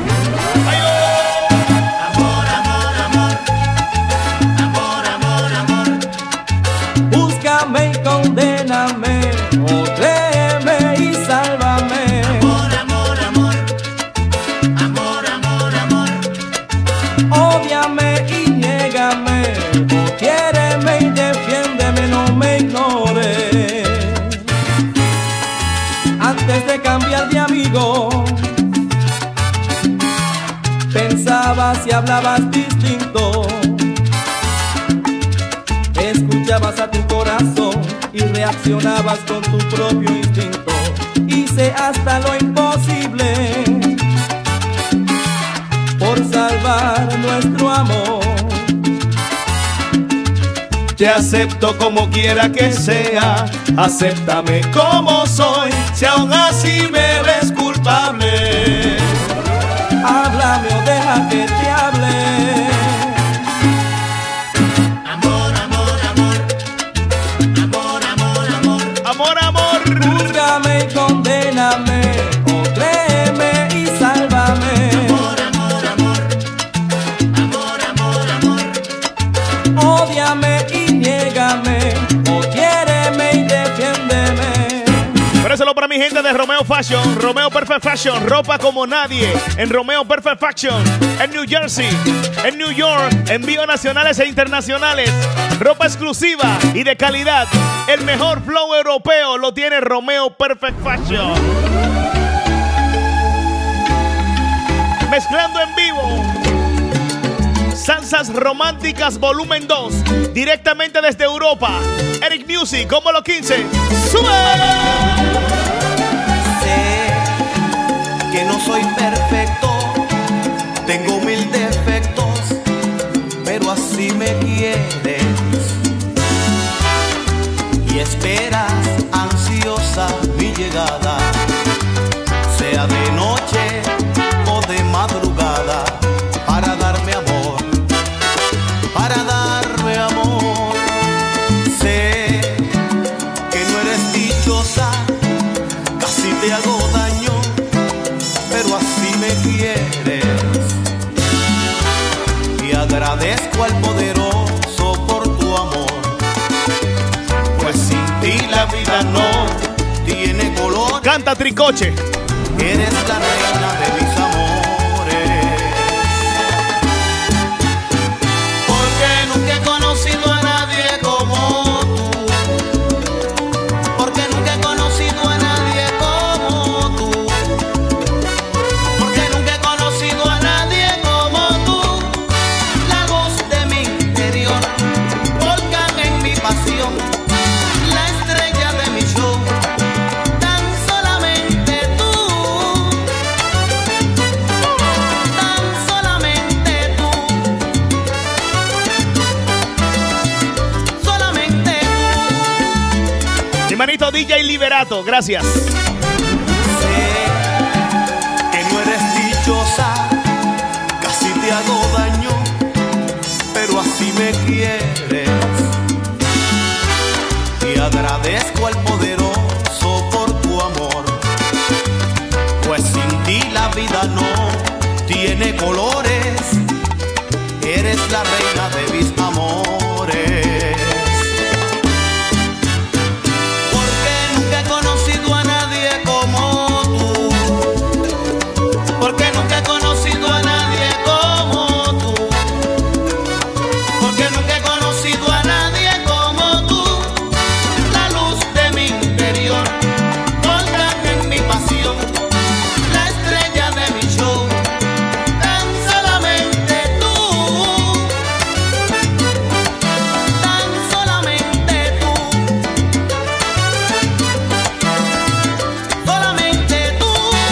Amor, amor, amor. Amor, amor, amor. Búscame y condéname, o créeme y sálvame. Amor, amor, amor. Amor, amor, amor. Ódiame y niégame, o quiéreme y defiéndeme, no me ignores. Antes de cambiar de amigo, pensabas y hablabas distinto. Escuchabas a tu corazón y reaccionabas con tu propio instinto. Hice hasta lo imposible por salvar nuestro amor. Te acepto como quiera que sea, acéptame como soy. Si aún así me ves culpable, háblame o deja que te hable. Amor, amor, amor. Amor, amor, amor. Amor, amor. Búscame y condéname, o créeme y sálvame. Amor, amor, amor. Amor, amor, amor. Ódiame y niégame, o quiéreme y defiéndeme. Préselo para mi gente de Romeo Fashion, Romeo Perfect Fashion, ropa como nadie en Romeo Perfect Fashion, en New Jersey, en New York, envíos nacionales e internacionales, ropa exclusiva y de calidad. El mejor flow europeo lo tiene Romeo Perfect Fashion. Mezclando en vivo Salsas Románticas Volumen 2, directamente desde Europa. Eric Music, como los 15. ¡Sube! Sé que no soy perfecto, tengo 1000 defectos, pero así me quieres y esperas ansiosa mi llegada, sea de noche o de madrugada, para darme amor, para darme amor. Sé que no eres dichosa, casi te hago daño, pero así me quieres y agradezco al poderoso por tu amor, pues sin ti la vida no tiene color. Canta Tricoche. Eres la reina de mis amores, porque nunca he conocido Mi manito DJ Liberato, gracias. Sé que no eres dichosa, casi te hago daño, pero así me quieres. Y agradezco al poderoso por tu amor, pues sin ti la vida no tiene colores. Eres la reina de mis amores. Porque nunca he conocido a nadie como tú. Porque nunca he conocido a nadie como tú. Porque nunca he conocido a nadie como tú. La luz de mi interior, volcán en mi pasión, la estrella de mi show, tan solamente tú. Tan solamente tú. Solamente tú.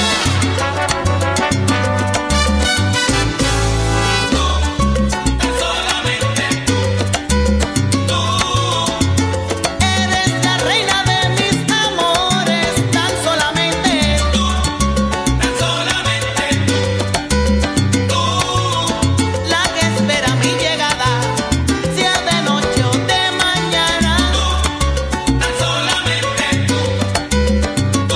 Eres la reina de mis amores, tan solamente tú. Tan solamente tú. La que espera mi llegada, sea de noche o de mañana. Tan solamente tú.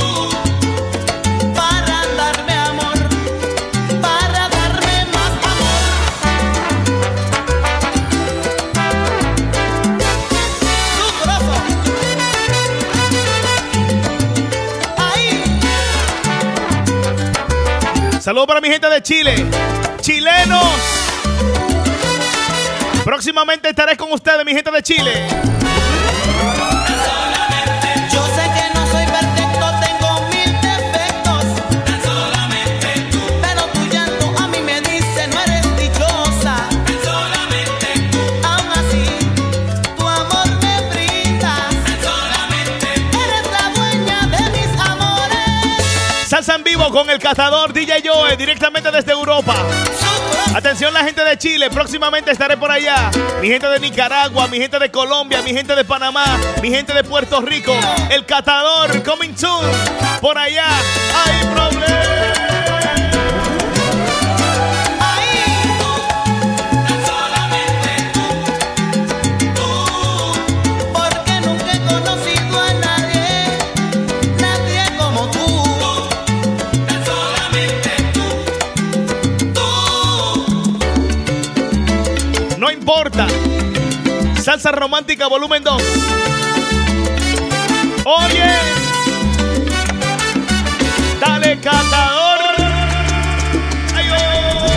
Para darme amor, para darme más amor. Tu corazón. Ahí. Saludos para mi gente de Chile. Chilenos. Próximamente estaré con ustedes, mi gente de Chile. Yo sé que no soy perfecto, tengo mil defectos. Tan solamente tú. Pero tu llanto a mí me dice no eres dichosa. Tan solamente tú. Aún así, tu amor me brindas. Tan solamente tú. Eres la dueña de mis amores. Salsa en vivo con el cazador DJ Joe, directamente desde Europa. Atención la gente de Chile, próximamente estaré por allá. Mi gente de Nicaragua, mi gente de Colombia, mi gente de Panamá, mi gente de Puerto Rico. El catador coming soon. Por allá hay problemas. Ahí tú. Tan solamente tú. Porque nunca he conocido a nadie, nadie como tú. Tan solamente tú. No importa. Salsa romántica volumen 2. Oye. Dale catador. Ay, oh.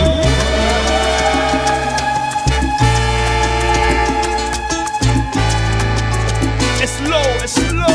Slow, slow.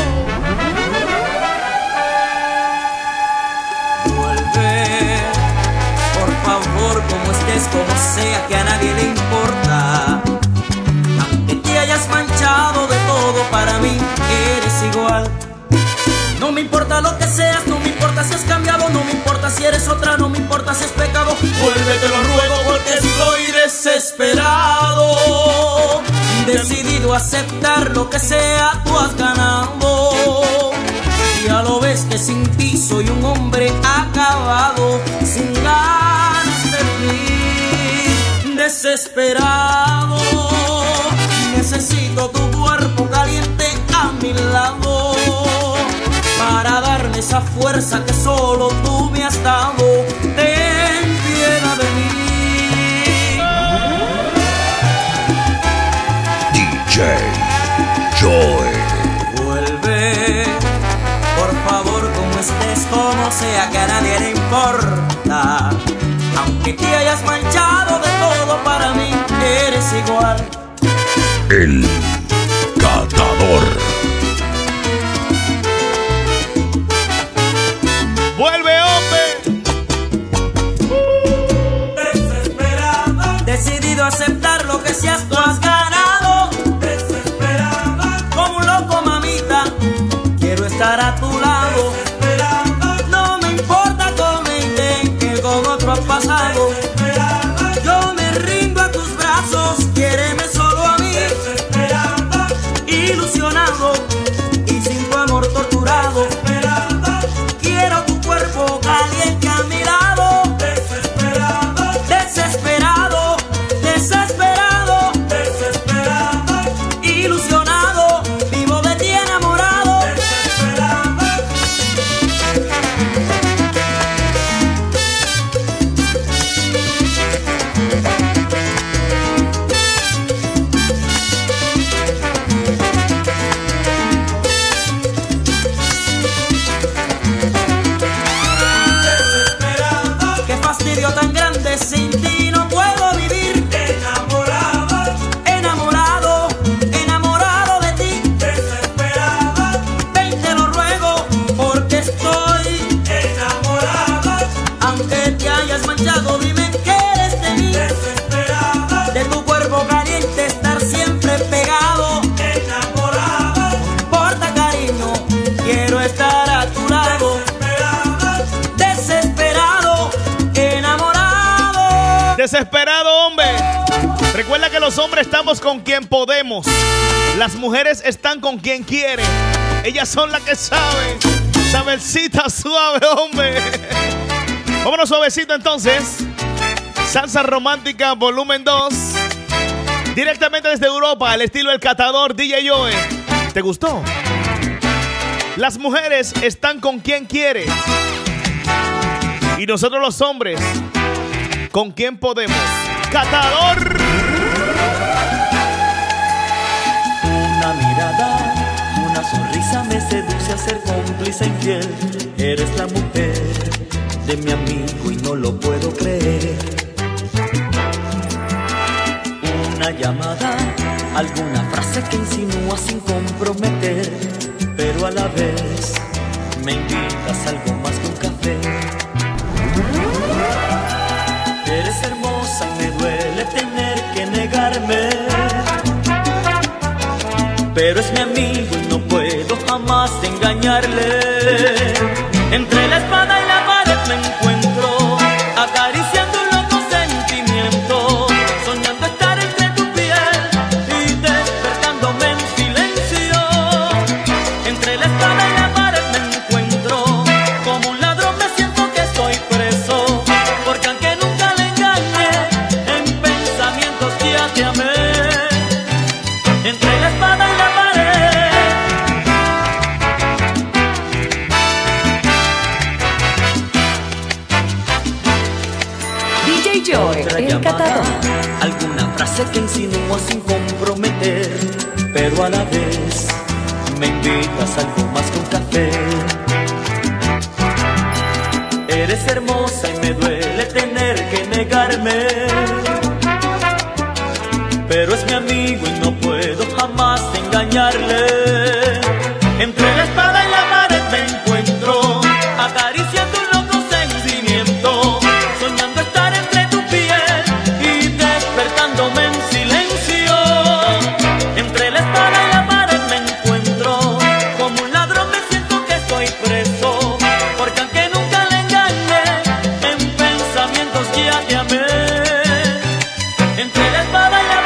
Vuelve, por favor, como estés, como sea, que a nadie le importa. Aunque te hayas manchado de todo, para mí eres igual. No me importa lo que seas, no me importa si has cambiado, no me importa si eres otra, no me importa si es pecado. Vuelve, te lo ruego, porque estoy desesperado. Decidido a aceptar lo que sea, tú has ganado. Ya lo ves que sin ti soy un hombre acabado, sin ganas de vivir, desesperado. Necesito tu cuerpo caliente a mi lado, para darme esa fuerza que solo tú me has dado. Ten piedad de mí. DJ Joe. Vuelve, por favor, como estés, como sea, que a nadie le importa. Aunque te hayas manchado de todo, para mí eres igual. El catador. Vuelve, hombre. Desesperada, decidido a aceptar lo que seas, tú has ganado. Desesperada, como un loco, mamita, quiero estar a tu lado. Desesperada, no me importa comenten que con otro has pasado. Desesperada, yo me rindo a tus brazos, quiéreme solo a mí. Desesperada, ilusionado, y si desesperado, hombre. Recuerda que los hombres estamos con quien podemos. Las mujeres están con quien quieren. Ellas son las que saben. Sabercita suave, hombre. Vámonos suavecito entonces. Salsa romántica volumen 2. Directamente desde Europa, al estilo El Catador, DJ Joe. ¿Te gustó? Las mujeres están con quien quiere. Y nosotros los hombres, ¿con quién podemos? ¡Catador! Una mirada, una sonrisa me seduce a ser cómplice infiel. Eres la mujer de mi amigo y no lo puedo creer. Una llamada, alguna frase que insinúa sin comprometer, pero a la vez me invitas a algo más que un café. Eres hermosa y me duele tener que negarme, pero es mi amigo y no puedo jamás engañarle. Entre la espada y la pared me encuentro, acariciando un loco sentimiento, soñando estar entre tu piel y despertándome en silencio. Entre la espada y la pared me encuentro, como un ladrón me siento que estoy preso, porque aunque nunca le engañé, en pensamientos ya te amé. Entre la espada y la pared. DJ Joe, El Catador. Alguna frase que insinúa sin comprometer, pero a la vez me invitas a algo más que un café. Eres hermosa y me duele tener que negarme, pero es mi amigo y no puedo jamás engañarle. Entre la espada y la pared me encuentro, acariciando un loco sentimiento, soñando estar entre tu piel y despertándome en silencio. Entre la espada y la pared me encuentro, como un ladrón me siento que estoy preso, porque aunque nunca le engañé, en pensamientos ya te amé. Entre la espada y la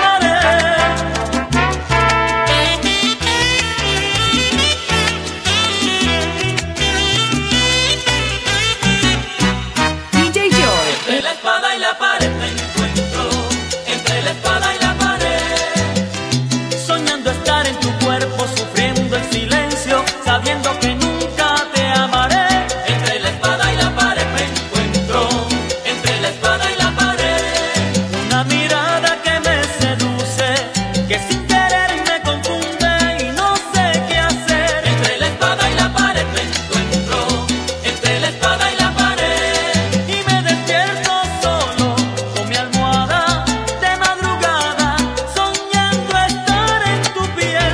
sabiendo que nunca te amaré. Entre la espada y la pared me encuentro, entre la espada y la pared. Una mirada que me seduce, que sin querer me confunde y no sé qué hacer. Entre la espada y la pared me encuentro, entre la espada y la pared. Y me despierto solo con mi almohada de madrugada, soñando estar en tu piel.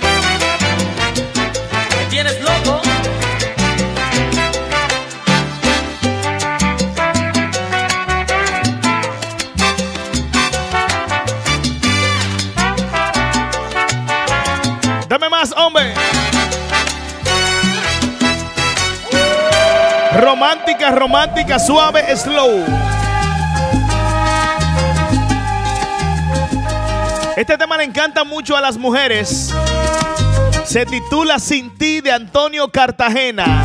¿Tienes loco? Dame más, hombre. Romántica, romántica, suave, slow. Este tema le encanta mucho a las mujeres. Se titula Sin ti, de Antonio Cartagena.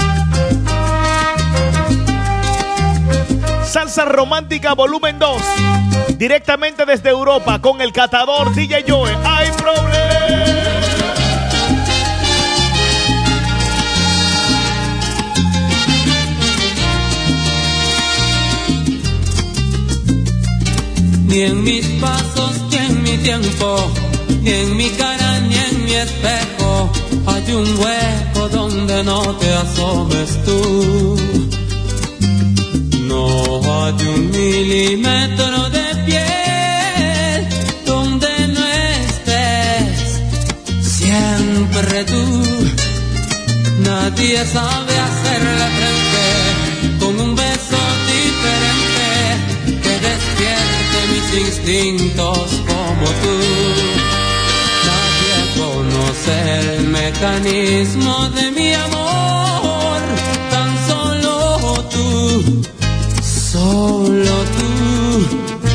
Salsa romántica volumen 2. Directamente desde Europa con El Catador, DJ Joe. ¡Hay problema! Ni en mis pasos, ni en mi tiempo, ni en mi cara, ni en mi espejo hay un hueco donde no te asomes tú. No hay un milímetro de piel donde no estés siempre tú. Nadie sabe hacerle frente con un beso diferente que despierte mis instintos como tú. Nadie conoce el mecanismo de mi amor, tan solo tú, solo tú.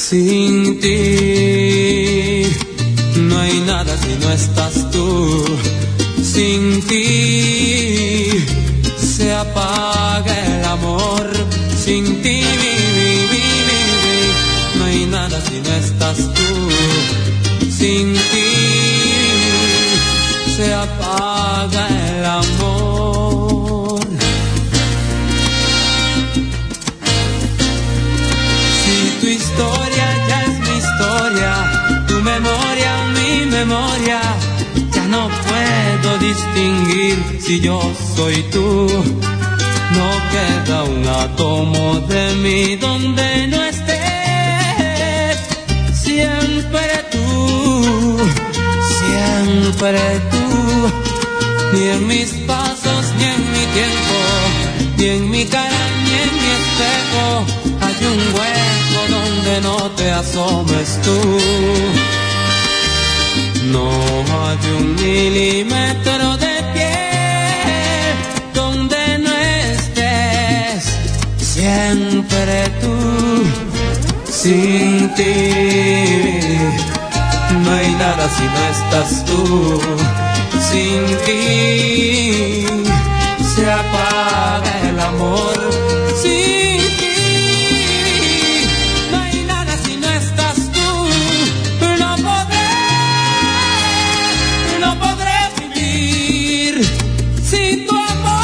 Sin ti no hay nada si no estás tú. Sin ti se apaga el amor. Sin ti no hay nada si no estás tú. Sin ti se apaga el amor. Si tu historia ya es mi historia, tu memoria mi memoria, ya no puedo distinguir si yo soy tú. No queda un átomo de mí donde no estés. Siempre tú, siempre tú. Ni en mis pasos, ni en mi tiempo, ni en mi cara, ni en mi espejo hay un hueco donde no te asomes tú. No hay un milímetro de piel donde no estés. Siempre tú. Sin ti no hay nada si no estás tú. Sin ti se apaga el amor. Sin ti no hay nada si no estás tú. No podré vivir sin tu amor.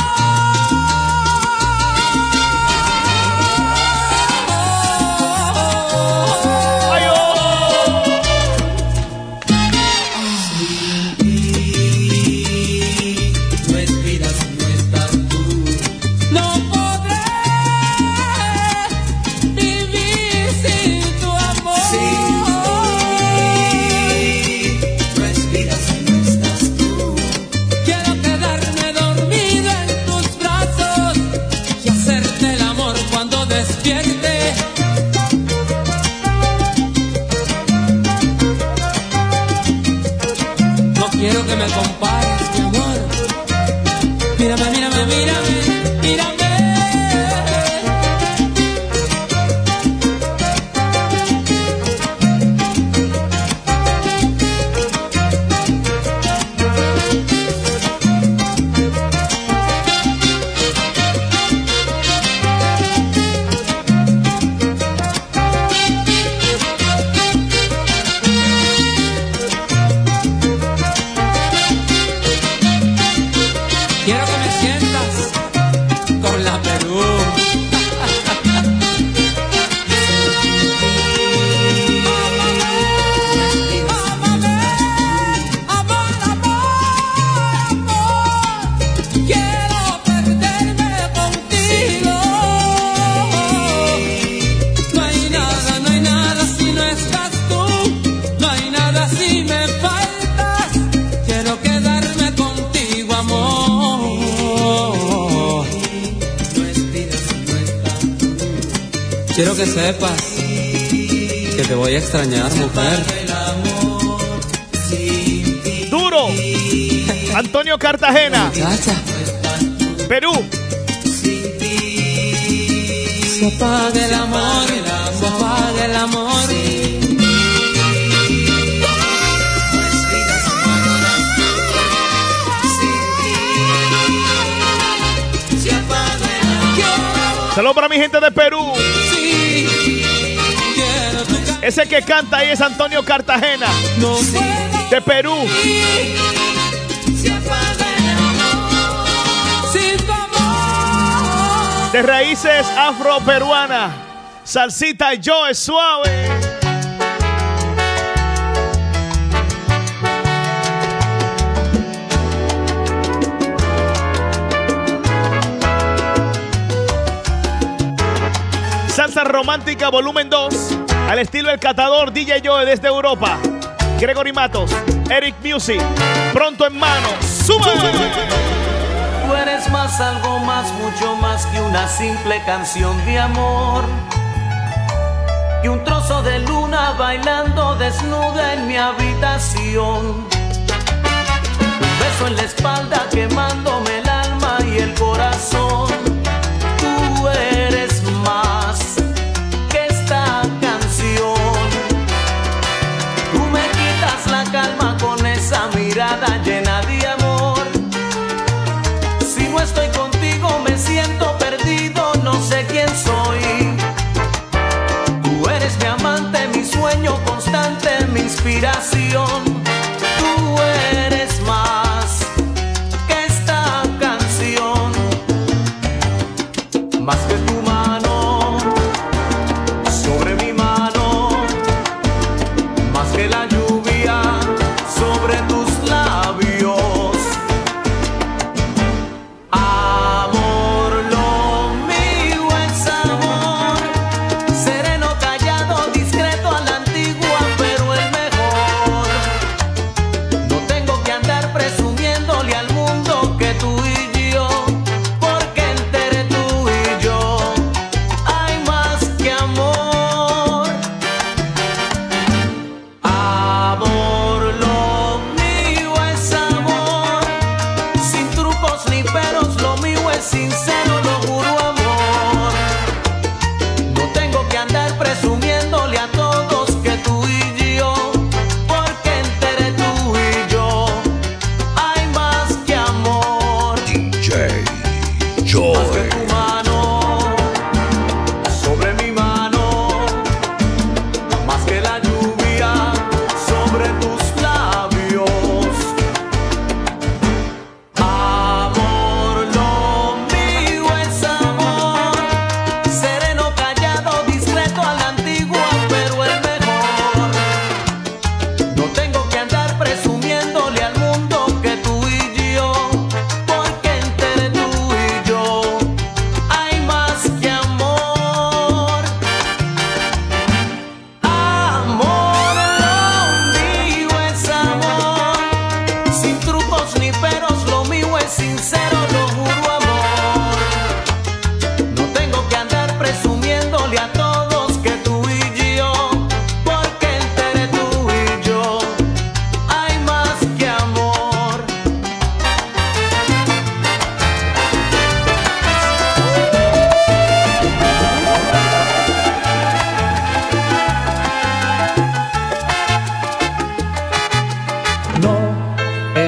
Quiero que sepas que te voy a extrañar, mujer. Duro. Antonio Cartagena. Perú. Se apaga el amor, se apaga el amor. Saludos para mi gente de Perú. Ese que canta ahí es Antonio Cartagena, de Perú. De raíces afroperuanas. Salsita y yo es suave. Salsa romántica volumen 2, al estilo El Catador, DJ Joe desde Europa. Gregory Matos, Eric Music, pronto en mano. ¡Sube! Tú eres más, algo más, mucho más que una simple canción de amor. Y un trozo de luna bailando desnuda en mi habitación. Un beso en la espalda quemándome el alma y el corazón. Tú eres más que esta canción.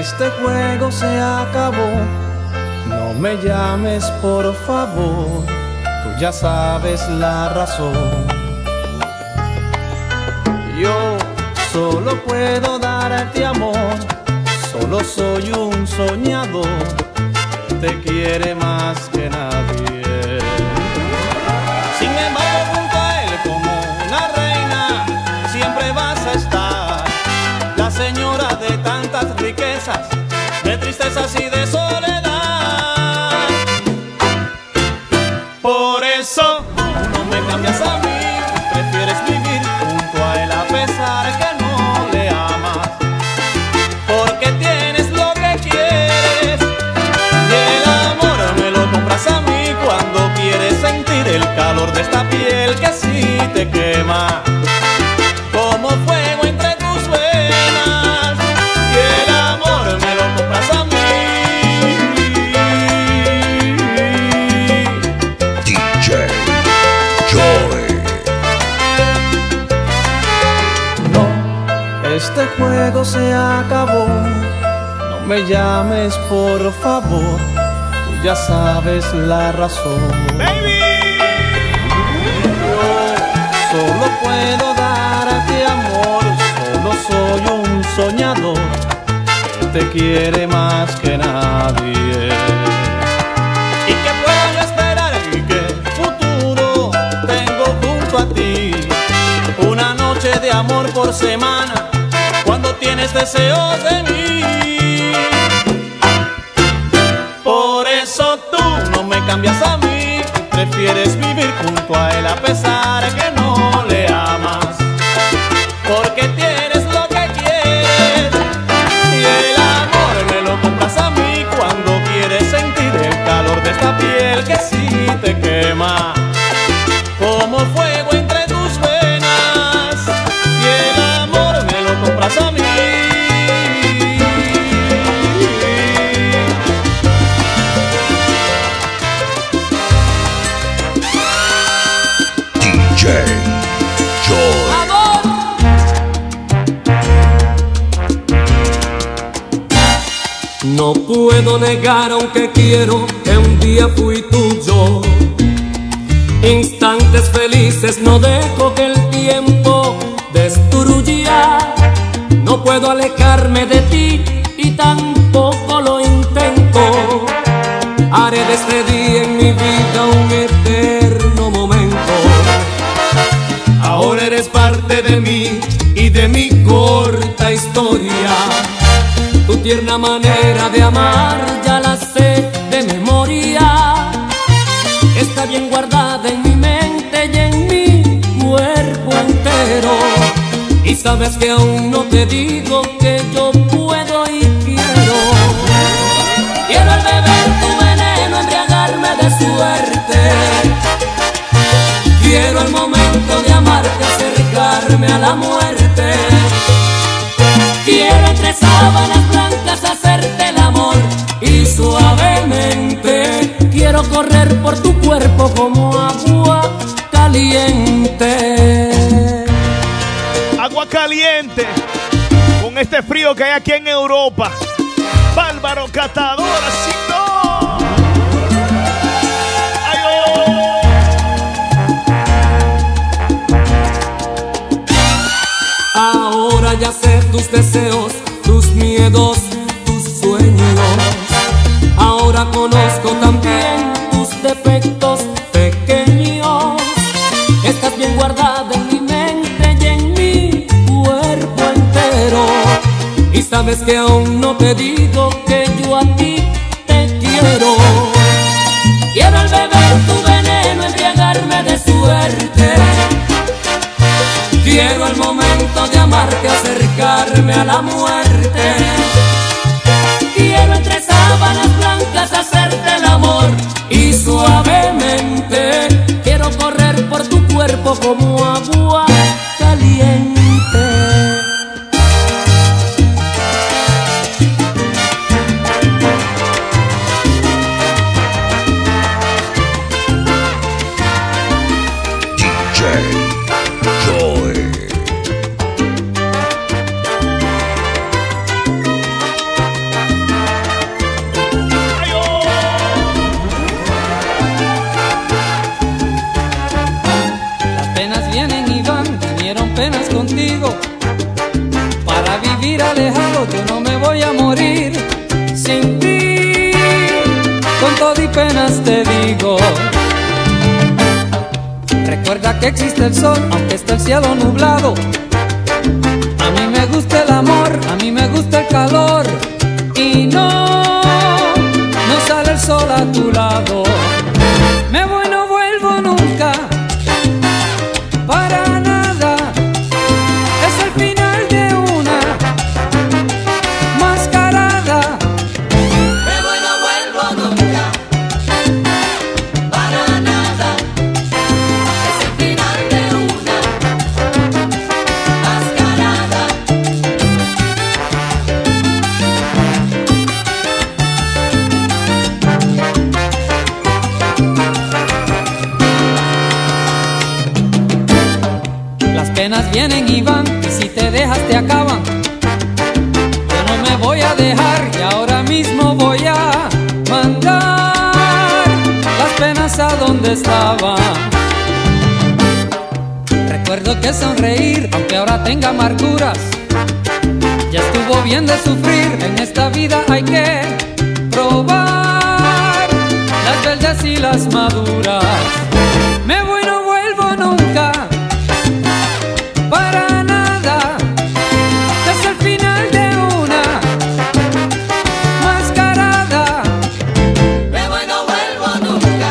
Este juego se acabó, no me llames por favor, tú ya sabes la razón. Yo solo puedo darte amor, solo soy un soñador que te quiere más que nadie. Sin embargo, junto a él como una reina siempre vas a estar, la señora de tantas riquezas, de tristezas y de soledad. Por eso no me cambias a mí, prefieres vivir junto a él a pesar que no le amas, porque tienes lo que quieres y el amor me lo compras a mí cuando quieres sentir el calor de esta piel que sí te quema como fuego entre tus venas, y el amor me lo compras a mí. DJ Joy. No, este juego se acabó, no me llames por favor, tú ya sabes la razón. Baby. Yo solo puedo darte amor, solo soy un soñador que te quiere más que nadie. ¿Y qué puedo yo esperar y qué futuro tengo junto a ti? Una noche de amor por semana cuando tienes deseos de mí. Por eso tú no me cambias a mí, prefieres vivir junto a él a pesar que no le amas, porque tienes lo que quieres y el amor me lo compras a mí cuando quieres sentir el calor de esta piel que sí te quema como fuego entre tus venas, y el amor me lo compras a mí. DJ Joy. No puedo negar aunque quiero que un día fui tuyo. Instantes felices no dejo que el tiempo destruya. No puedo alejarme de ti y tampoco lo intento. Haré de este día en mi vida un eterno momento. Ahora eres parte de mí y de mi corta historia. Tu tierna manera de amar ya la sé de memoria. Está bien guardada en mi mente y en mi cuerpo entero. Y sabes que aún no te digo que yo puedo y quiero. Quiero al beber tu veneno, embriagarme de suerte. Quiero al momento de amarte acercarme a la muerte. Quiero entre sábanas blancas hacerte el amor y suavemente quiero correr por tu cuerpo como agua caliente. Agua caliente con este frío que hay aquí en Europa. Bárbaro Catador, así no. Ay, oh. Ahora ya sé tus deseos, tus miedos, tus sueños. Ahora conozco también tus defectos pequeños. Estás bien guardada en mi mente y en mi cuerpo entero. Y sabes que aún no te digo que yo a ti te quiero. Quiero al beber tu veneno, embriagarme de suerte. Quiero al momento de amarte acercarme a la muerte. Quiero entre sábanas blancas hacerte el amor y suavemente quiero correr por tu cuerpo como agua caliente. lado, yo no me voy a morir sin ti. Con todo y penas te digo, recuerda que existe el sol, aunque esté el cielo nublado. A mí me gusta el amor, a mí me gusta el calor. Y no sale el sol a tu lado. Me voy, no vuelvo nunca, para nada. Es el final de una mascarada. Me voy, no vuelvo nunca, para nada. Es el final de una mascarada. Las penas vienen y van, y si te dejas te acaban. Yo no me voy a dejar y ahora mismo voy a mandar las penas a donde estaban. Recuerdo que sonreír, aunque ahora tenga amarguras. Ya estuvo bien de sufrir, en esta vida hay que probar las verdes y las maduras. Me voy, no vuelvo nunca, para nada. Es el final de una mascarada. Me voy, no vuelvo nunca,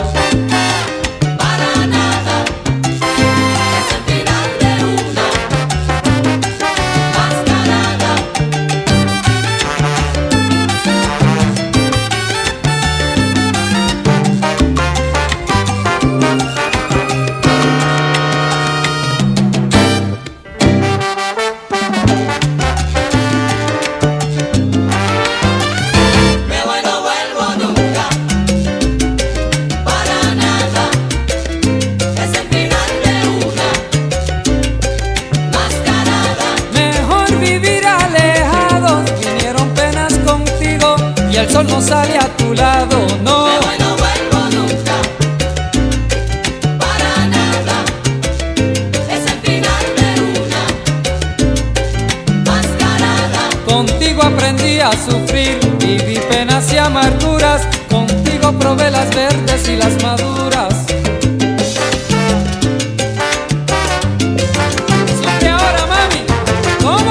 para nada. Es el final de una mascarada. Me voy, no vuelvo nunca, para nada. Es el final de una mascarada. Mejor vivir alejados, vinieron penas contigo y el sol no sale a tu lado, no. Me voy, no vuelvo nunca, para nada. Es el final de una mascarada. Contigo aprendí a sufrir, viví penas y amarguras. Contigo probé las verdes y las maduras. Sufre ahora, mami. ¿Cómo?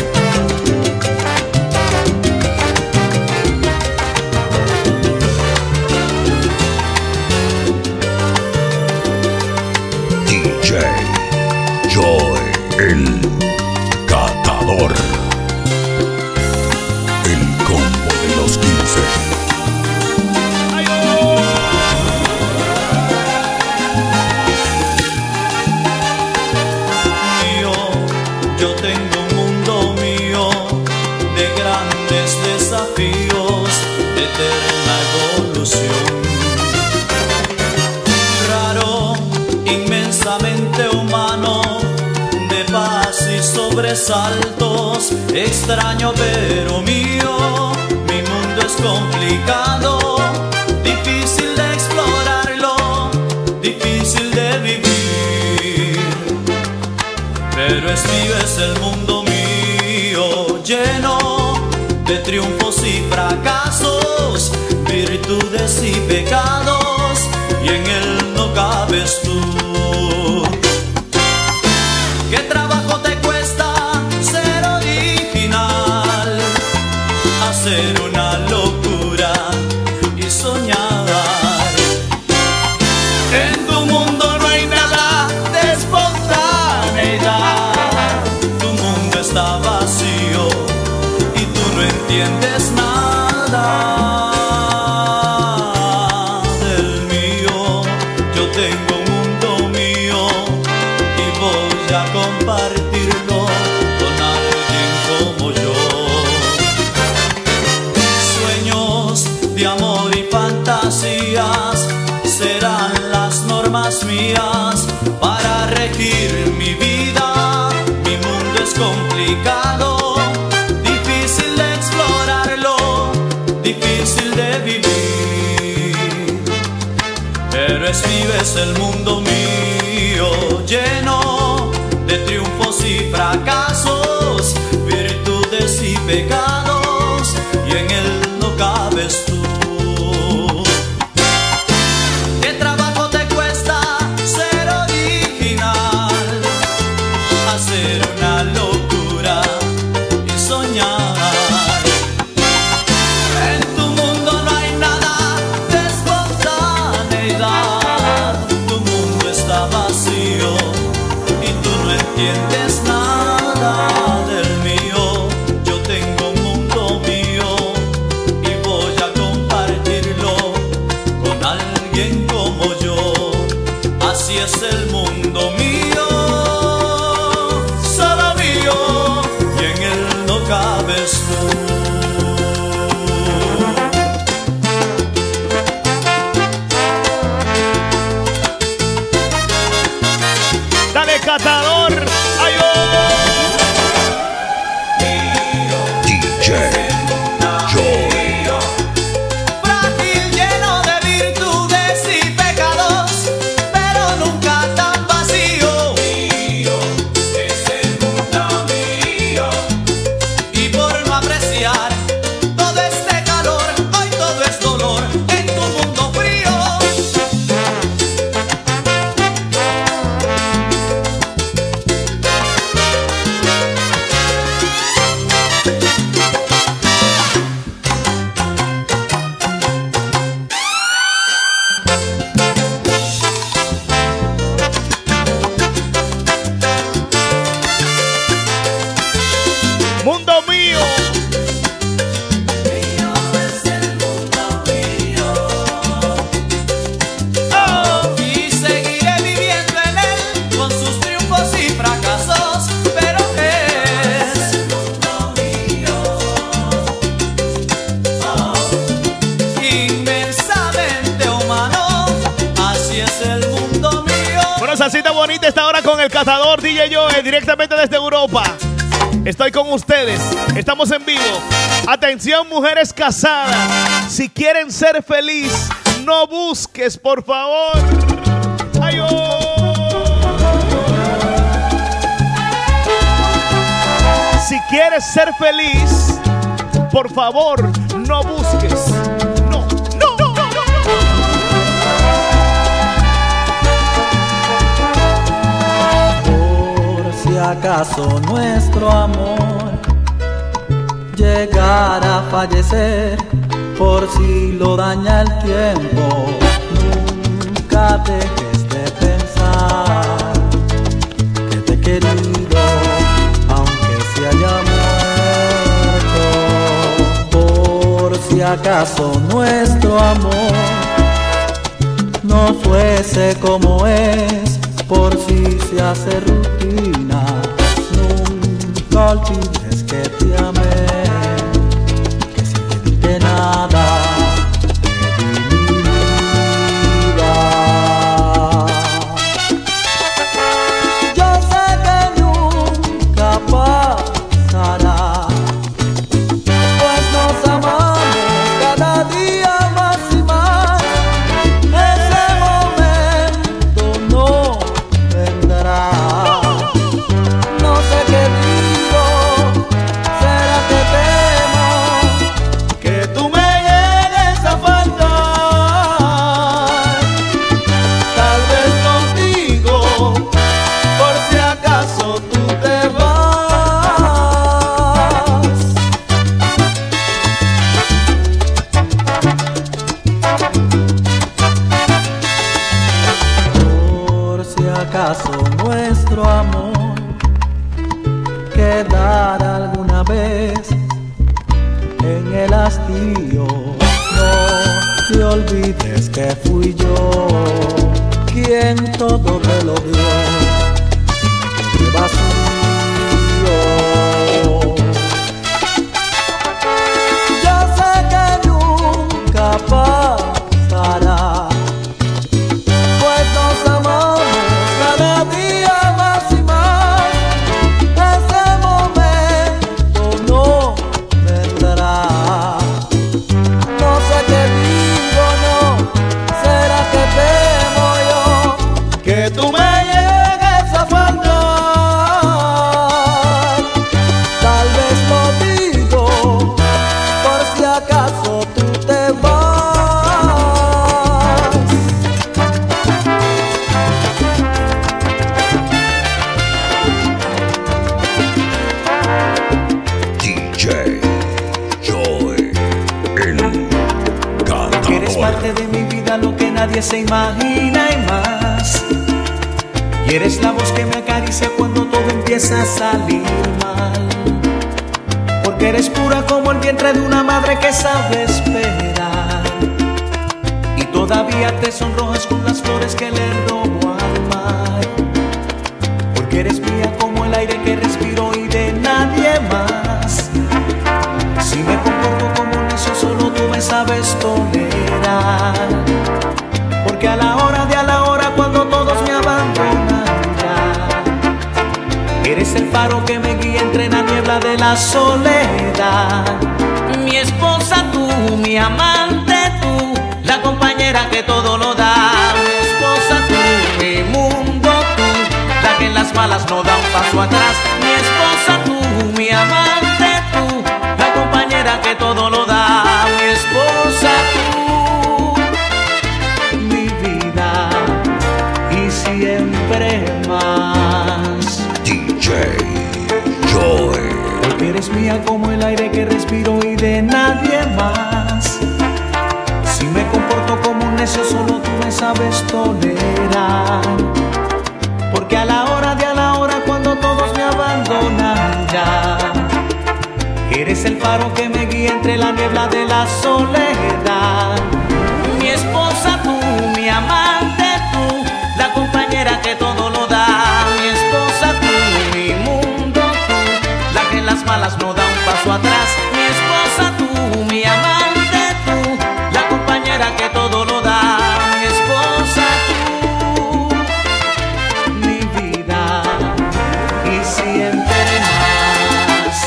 DJ Joy, el catador. El combo de los 15. Yo tengo un mundo mío de grandes desafíos, de eterna evolución. Raro, inmensamente humano, de paz y sobresaltos, extraño pero mío. Mi mundo es complicado, difícil de explorarlo, difícil de vivir. Pero es el mundo mío, lleno de triunfos y fracasos, virtudes y pecados, y en él no cabes tú. ¿Qué trabajo te cuesta ser original? Hacer una locura y soñar. En tu mundo no hay nada de espontaneidad. Tu mundo está vacío y tú no entiendes nada del mío. Yo tengo un mundo mío y voy a compartirlo con alguien como yo. Sueños de amor y fantasías serán las normas mías para regir mi vida. Mi mundo es complicado, difícil de explorarlo, difícil de vivir. Pero vives el mundo mío, lleno de triunfos y fracasos, virtudes y pecados y en él no cabes tú. ¿Qué trabajo te cuesta ser original? Hacer una locura y soñar. En tu mundo no hay nada de espontaneidad. Tu mundo está vacío y tú no entiendes nada del mío. Yo tengo un mundo mío y voy a compartirlo con alguien como yo. Así es el mundo mío, solo mío, y en él no cabes tú. Dale, Catador. ¡Ay, oh! DJ Joy. Frágil, lleno de virtudes y pecados, pero nunca tan vacío. Mío, es el mundo mío. Y por no apreciar todo este calor, hoy todo es dolor en tu mundo frío. Mundo mío. Mío es el mundo mío. Y seguiré viviendo en él con sus triunfos y fracasos, pero es el mundo mío. Inmensamente humano, así es el mundo mío. Bueno, salsita bonita está ahora con el Catador DJ Joe, directamente desde Europa. Estoy con ustedes, estamos en vivo. Atención, mujeres casadas, si quieren ser feliz, no busques, por favor. ¡Ay, oh! Si quieres ser feliz, por favor, no busques. No, no, no, no, no. Por si acaso nuestro amor llegara a fallecer, por si lo daña el tiempo, nunca dejes de pensar que te he querido, aunque se haya muerto. Por si acaso nuestro amor no fuese como es, por si se hace rutina, nunca olvides que te amé, que sin pedirte nada te di mi vida. Yo sé que nunca pasará, pues nos amamos cada día más y más. Ese momento no vendrá. No sé qué digo, será que temo que tú me llegues a faltar. Tal vez contigo, por si acaso tú te vas. Por si acaso nuestro amor quedara alguna vez en el hastío, no te olvides que fui yo quien todo te lo dio y me quedé vacío. Yo sé que nunca pasará, pues nos amamos cada día más y más. Ese momento no vendrá. No sé qué digo, no, será que temo yo que tú me llegues nadie se imagina y más. Y eres la voz que me acaricia cuando todo empieza a salir mal. Porque eres pura como el vientre de una madre que sabe esperar. Y todavía te sonrojas con las flores que le robo al mar. Porque eres mía como el aire que respiro y de nadie más. Si me comporto como un necio, solo tú me sabes tolerar. Porque a la hora cuando todos me abandonan ya, eres el faro que me guía entre la niebla de la soledad. Mi esposa tú, mi amante tú, la compañera que todo lo da. Mi esposa tú, mi mundo tú, la que en las malas no da un paso atrás. Mi esposa tú, mi amante tú, la compañera que todo lo da. Mi esposa tú, mi vida y siempre más. DJ Joy. Porque eres mía como el aire que respiro y de nadie más. Si me comporto como un necio, solo tú me sabes tolerar. Porque a la hora cuando todos me abandonan ya, eres el faro que me guía entre la niebla de la soledad. Mi esposa tú, mi amante tú, la compañera que todo lo da. Mi esposa tú, mi mundo tú, la que en las malas no da un paso atrás. Mi esposa tú, mi amante tú, la compañera que todo lo da. Mi esposa tú, mi vida y siempre más.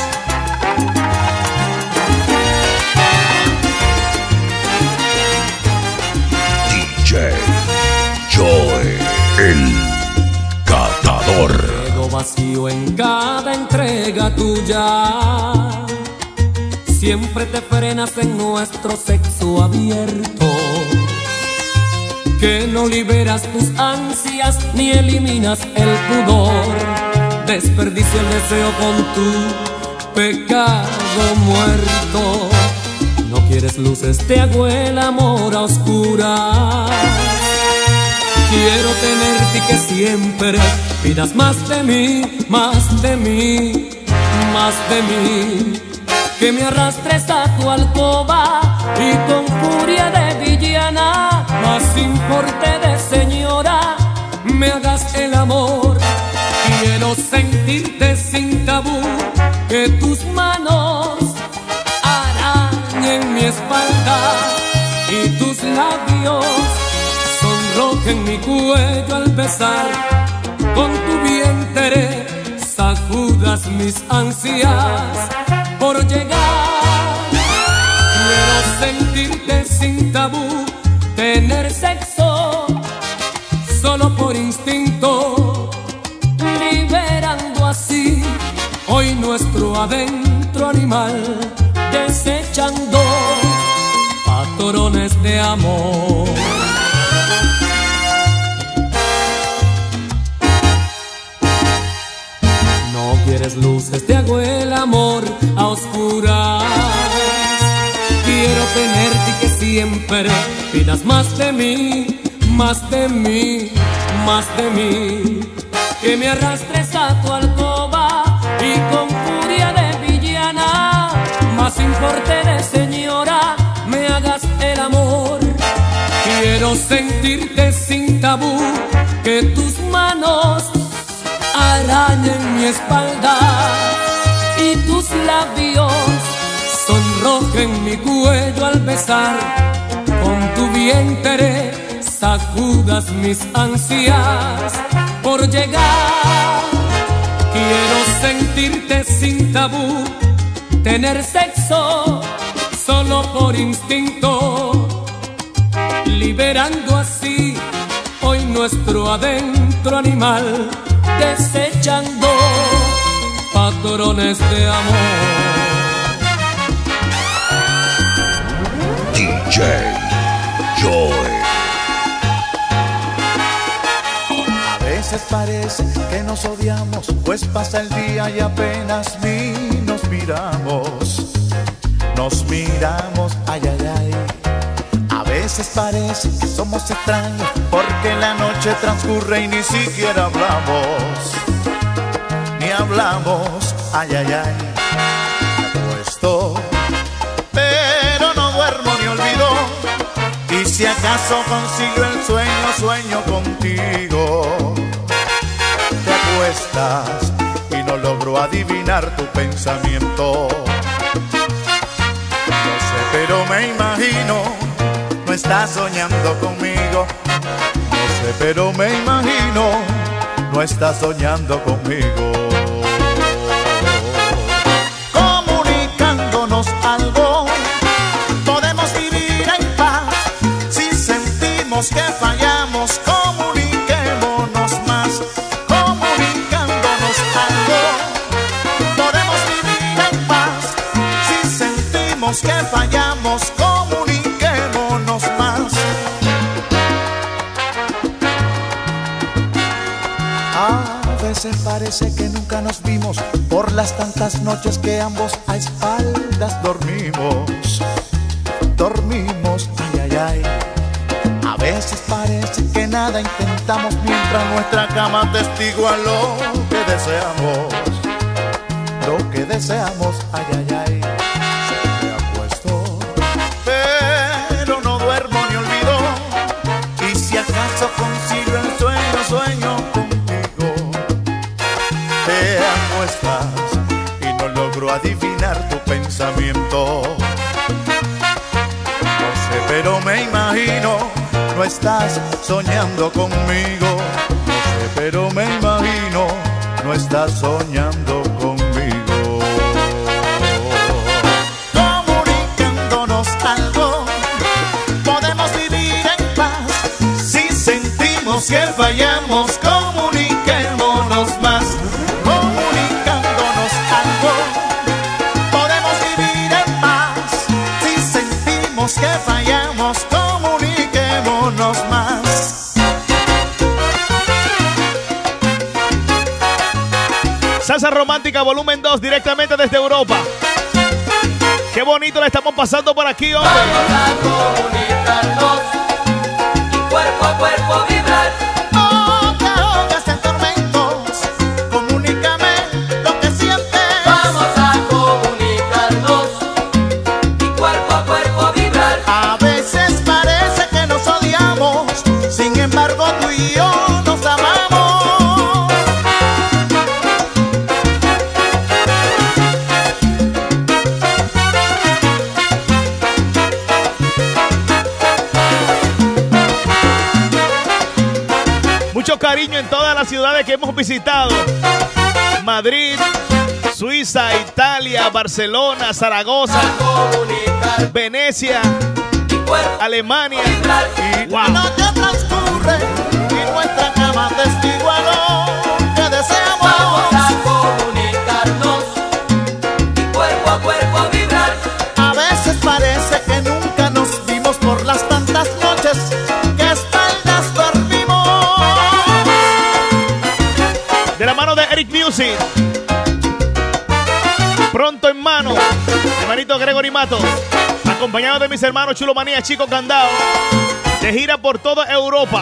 DJ Joy, el catador. Quedo vacío en cada entrega tuya. Siempre te frenas en nuestro sexo abierto, que no liberas tus ansias ni eliminas el pudor. Desperdicio el deseo con tu pecado muerto. No quieres luces, te hago el amor a oscuras. Quiero tenerte y que siempre pidas más de mí, más de mí, más de mí. Que me arrastres a tu alcoba y con furia de villana, más sin porte de señora, me hagas el amor. Quiero sentirte sin tabú, que tus manos arañen mi espalda y tus labios sonrojen mi cuello al besar. Con tu vientre sacudas mis ansias por llegar. Quiero sentirte sin tabú, tener sexo solo por instinto, liberando así hoy nuestro adentro animal, desechando patrones de amor. No quieres luces, te hago el amor a oscuras. Quiero tenerte y que siempre pidas más de mí, más de mí, más de mí. Que me arrastres a tu alcoba y con furia de villana, más sin porte de señora, me hagas el amor. Quiero sentirte sin tabú, que tus manos arañen mi espalda y tus labios sonrojen mi cuello al besar. Con tu vientre sacudas mis ansias por llegar. Quiero sentirte sin tabú, tener sexo solo por instinto, liberando así hoy nuestro adentro animal, desechando patrones de amor. DJ Joy. A veces parece que nos odiamos, pues pasa el día y apenas ni nos miramos. Nos miramos, ay, ay, ay. A veces veces parece que somos extraños, porque la noche transcurre y ni siquiera hablamos. Ni hablamos, ay, ay, ay. Me acuesto, pero no duermo ni olvido. Y si acaso consigo el sueño, sueño contigo. Te acuestas y no logro adivinar tu pensamiento. No sé, pero me imagino, no estás soñando conmigo. No sé, pero me imagino, no estás soñando conmigo. Comunicándonos algo, podemos vivir en paz. Si sentimos que fallamos, comuniquémonos más. Comunicándonos algo, podemos vivir en paz. Si sentimos que fallamos, comuniquémonos más. A veces parece que nunca nos vimos, por las tantas noches que ambos a espaldas dormimos. Dormimos, ay, ay, ay. A veces parece que nada intentamos, mientras nuestra cama atestigua lo que deseamos. Lo que deseamos, ay, ay, ay. Me acuesto, pero no duermo ni olvido. Y si acaso consigo el sueño, sueño contigo. Te acuestas y no logro adivinar tu pensamiento. No sé, pero me imagino, no estás soñando conmigo. No sé, pero me imagino, no estás soñando conmigo. Comunicándonos algo, podemos vivir en paz. Si sentimos que fallamos, comuniquémonos más. Comunicándonos algo, podemos vivir en paz. Si sentimos que fallamos, comuniquémonos más. Salsa Romántica Volumen 2, directamente desde Europa. Qué bonito le estamos pasando por aquí, hombre. Vamos a comunicarnos y cuerpo a cuerpo vibrar. No te ahogas en tormentos, comunícame lo que sientes. Vamos a comunicarnos y cuerpo a cuerpo vibrar. A veces parece que nos odiamos, sin embargo tú y yo nos amamos. Mucho cariño en todas las ciudades que hemos visitado. Madrid, Suiza, Italia, Barcelona, Zaragoza, Venecia, Alemania. Y la noche transcurre y nuestra cama atestigua lo que deseamos. Vamos a comunicarnos y cuerpo a cuerpo vibrar. A veces parece que nunca nos vimos, por las tantas noches que espaldas dormimos. De la mano de Eric Music. Pronto en mano, hermanito Gregory Matos, acompañado de mis hermanos Chulo Manía, Chico Candao, de gira por toda Europa.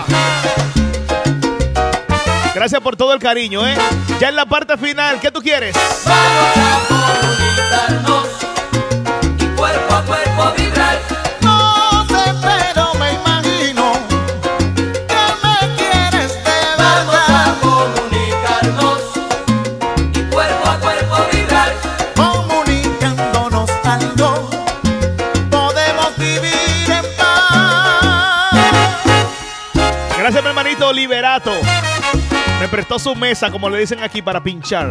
Gracias por todo el cariño, ¿eh? Ya en la parte final, ¿qué tú quieres? Vamos a comunicarnos y cuerpo a cuerpo vibrar. No sé, pero me imagino que me quieres de verdad. Vamos a comunicarnos y cuerpo a cuerpo vibrar. Comunicándonos algo, podemos vivir en paz. Gracias, mi hermanito Liberato. Me prestó su mesa, como le dicen aquí, para pinchar.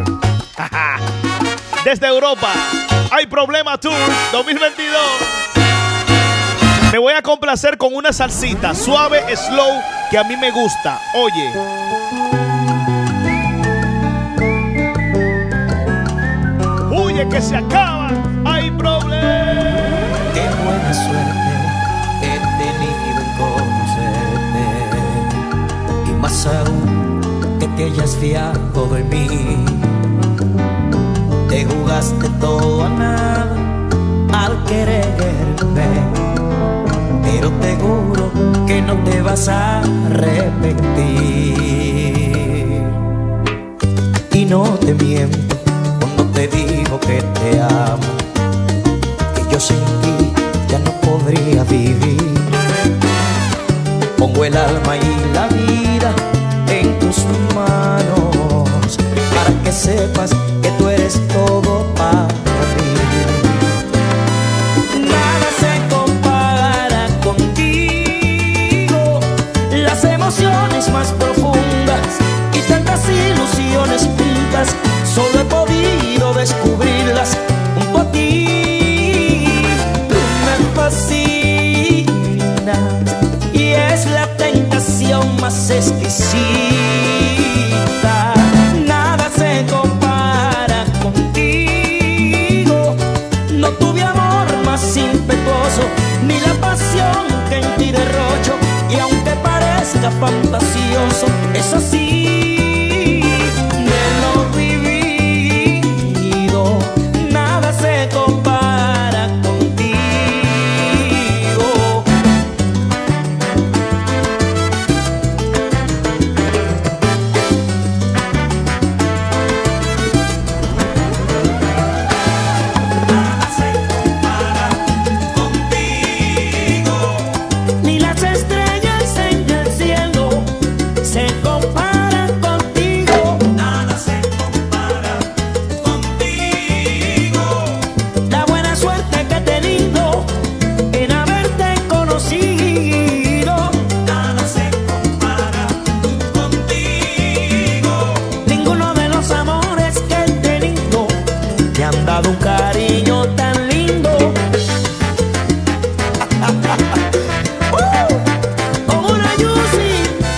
Desde Europa, Hay Problema Tour 2022. Me voy a complacer con una salsita suave, slow, que a mí me gusta. Oye. Huye que se acaba. Hay problema. Qué buena suerte he tenido en conocerte, y más aún que te hayas fiado en mí. Te jugaste todo a nada al quererme, pero te juro vas a arrepentir. Y no te miento cuando te digo que te amo, que yo sin ti ya no podría vivir. Pongo el alma y la vida en tus manos para que sepas que tú eres todo para mí. Nada se compara contigo, las emociones más profundas y tantas ilusiones juntas, solo he podido descubrirlas junto a ti. Tú me fascinas y es la tentación más exquisita. Nada se compara contigo. No tuve amor más impetuoso, ni la pasión que en ti derrocho. Y aunque parezca fantasioso, es así. De lo vivido, nada se compara contigo. Ni las estrellas en el cielo se comparan contigo. Nada se compara contigo. La buena suerte que he tenido en haberte conocido. Nada se compara contigo. Ninguno de los amores que he tenido me han dado un cariño tan lindo. Como una Yusi.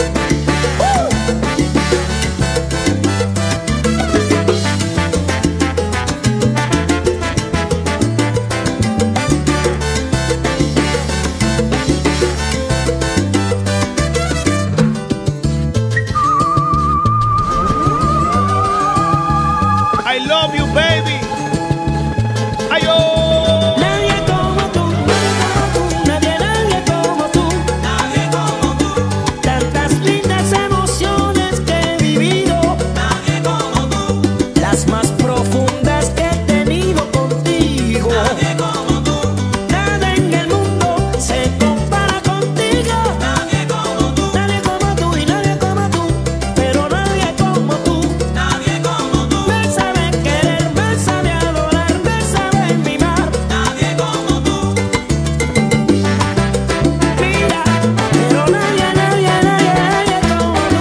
I love you, baby. Ay, oh. Nadie como tú, nadie como tú, nadie como tú. Tantas lindas emociones que he vivido, nadie como tú. Las más profundas que he tenido contigo, nadie como tú. Nada en el mundo se compara contigo, nadie como tú. Nadie como tú y nadie como tú, pero nadie como tú, nadie como tú. Me sabe querer, me sabe adorar, me sabe mimar, nadie como tú. Mira, pero nadie como tú.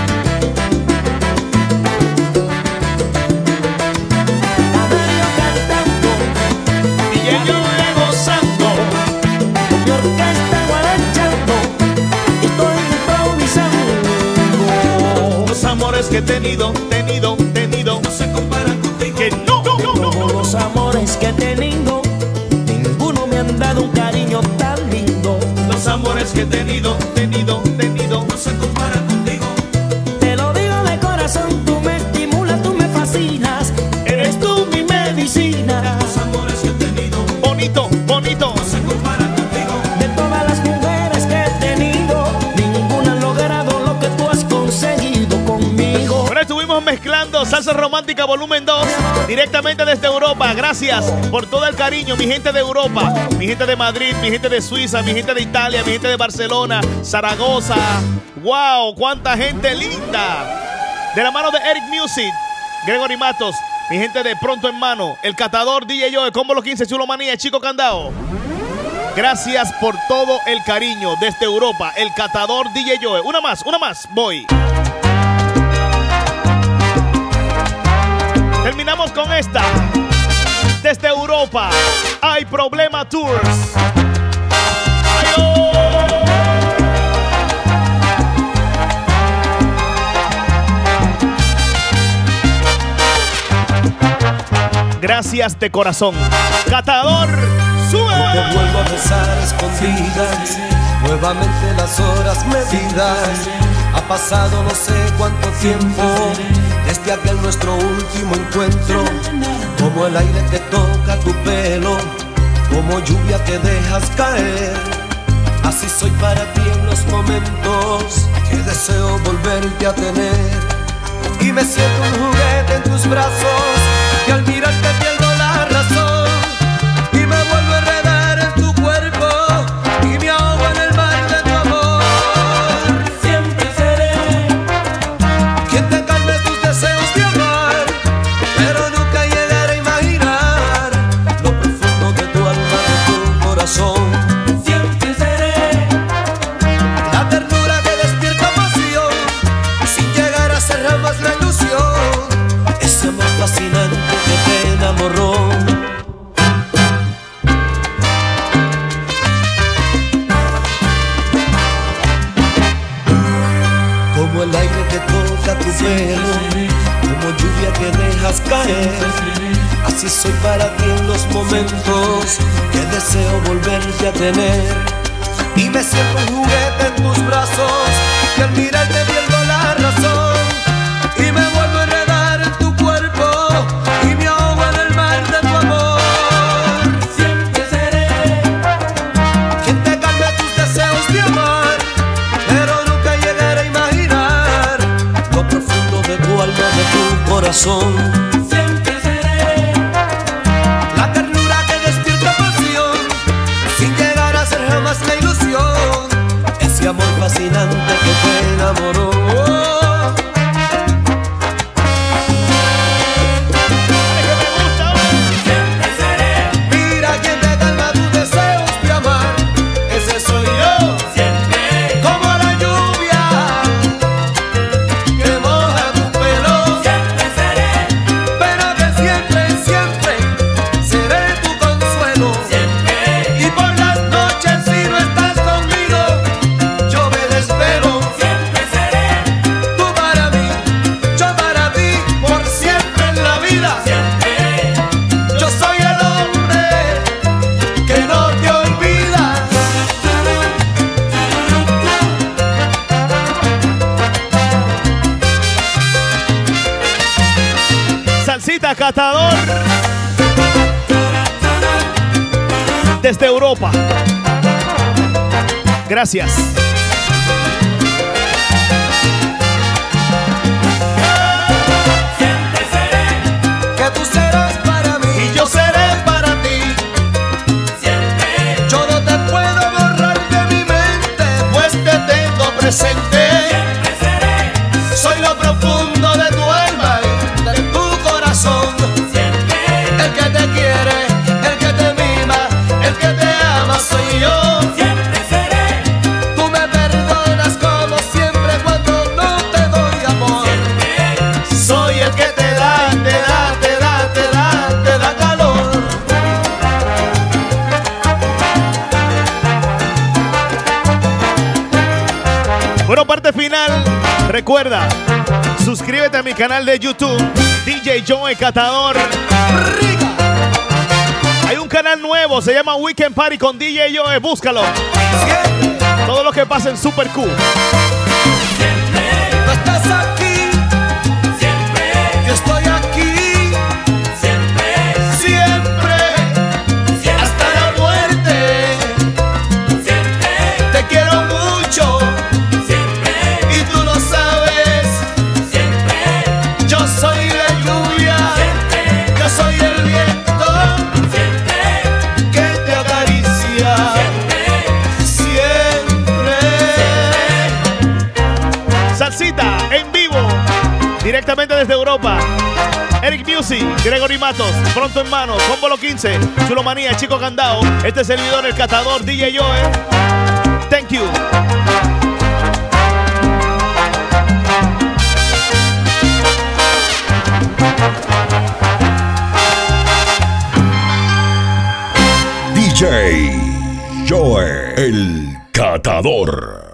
Canario cantando Y yo gozando. con mi orquesta guarachando y estoy improvisando. Los amores que he tenido, no se comparan contigo. Que no. Como los amores que he tenido, ninguno me han dado un cariño tan lindo. Los amores que he tenido, no se comparan contigo. Te lo digo de corazón, tú me estimulas, tú me fascinas, eres tú mi medicina. Los amores que he tenido, bonito, no se comparan contigo. De todas las mujeres que he tenido, ninguna ha logrado lo que tú has conseguido conmigo. Ahora estuvimos mezclando Salsa Romántica Volumen 2 directamente desde Europa. Gracias por todo el cariño, mi gente de Europa, mi gente de Madrid, mi gente de Suiza, mi gente de Italia, mi gente de Barcelona, Zaragoza. ¡Wow! ¡Cuánta gente linda! De la mano de Eric Music, Gregory Matos, mi gente de Pronto en Mano, El Catador, DJ Joe, Combo Los 15, Chulo Manía, Chico Candao. Gracias por todo el cariño desde Europa, El Catador, DJ Joe. Una más, voy. Terminamos con esta. Desde Europa, Hay Problema Tours. ¡Ay, oh! Gracias de corazón. Catador, sube. Te vuelvo a besar a escondidas, nuevamente las horas medidas. Ha pasado no sé cuánto tiempo desde aquel nuestro último encuentro. Como el aire que toca tu pelo, como lluvia que dejas caer. Así soy para ti en los momentos que deseo volverte a tener. Y me siento un juguete en tus brazos, que al mirarte pierdo la razón. Y me vuelvo a enredar en tu cuerpo, y me ahogo en el mar de tu amor. Siempre seré quien te calme tus deseos de amar, pero nunca llegaré a imaginar lo profundo de tu alma, de tu corazón. Siempre seré la ternura que despierta pasión, sin llegar a ser jamás la ilusión, ese amor fascinante que te enamoró. Como el aire que toca tu pelo, como lluvia que dejas caer, así soy para ti en los momentos que deseo volverte a tener. Y me siento un juguete en tus brazos, que al mirarte pierdo la razón. Y me vuelvo a enredar en tu cuerpo, y me ahogo en el mar de tu amor. Siempre seré quien te calme tus deseos de amar, pero nunca llegaré a imaginar lo profundo de tu alma, de tu corazón. Siempre seré la ternura que despierta pasión, sin llegar a ser jamás la ilusión, ese amor fascinante que te enamoró. Catador desde Europa. Gracias. Siempre seré que tú serás para mí y yo seré para ti. Siempre yo no te puedo borrar de mi mente, pues te tengo presente. Siempre seré, soy lo profundo de tu alma y de tu corazón. Siempre el que te quiere, el que te mima, el que te ama soy yo. Siempre seré, tú me perdonas como siempre cuando no te doy amor. Siempre soy el que te da, te da, te da, te da, te da calor. Bueno, parte final. Recuerda, suscríbete a mi canal de YouTube, DJ Joe Catador. Hay un canal nuevo, se llama Weekend Party con DJ Joe, búscalo. Todo lo que pasa en Super Q. Tú estás aquí, siempre yo estoy aquí, siempre, siempre, hasta la muerte. Siempre te quiero mucho, siempre, y tú lo sabes. Siempre yo soy la lluvia, siempre, yo soy el viento, siempre, que te acaricia, siempre, siempre. Salsita en vivo, directamente desde Europa. Eric Music, Gregory Matos, Pronto en Mano, Cómbolo 15, Chulomanía, Chico Candao. Este servidor, el Catador, DJ Joe. Thank you. DJ Joe, el Catador.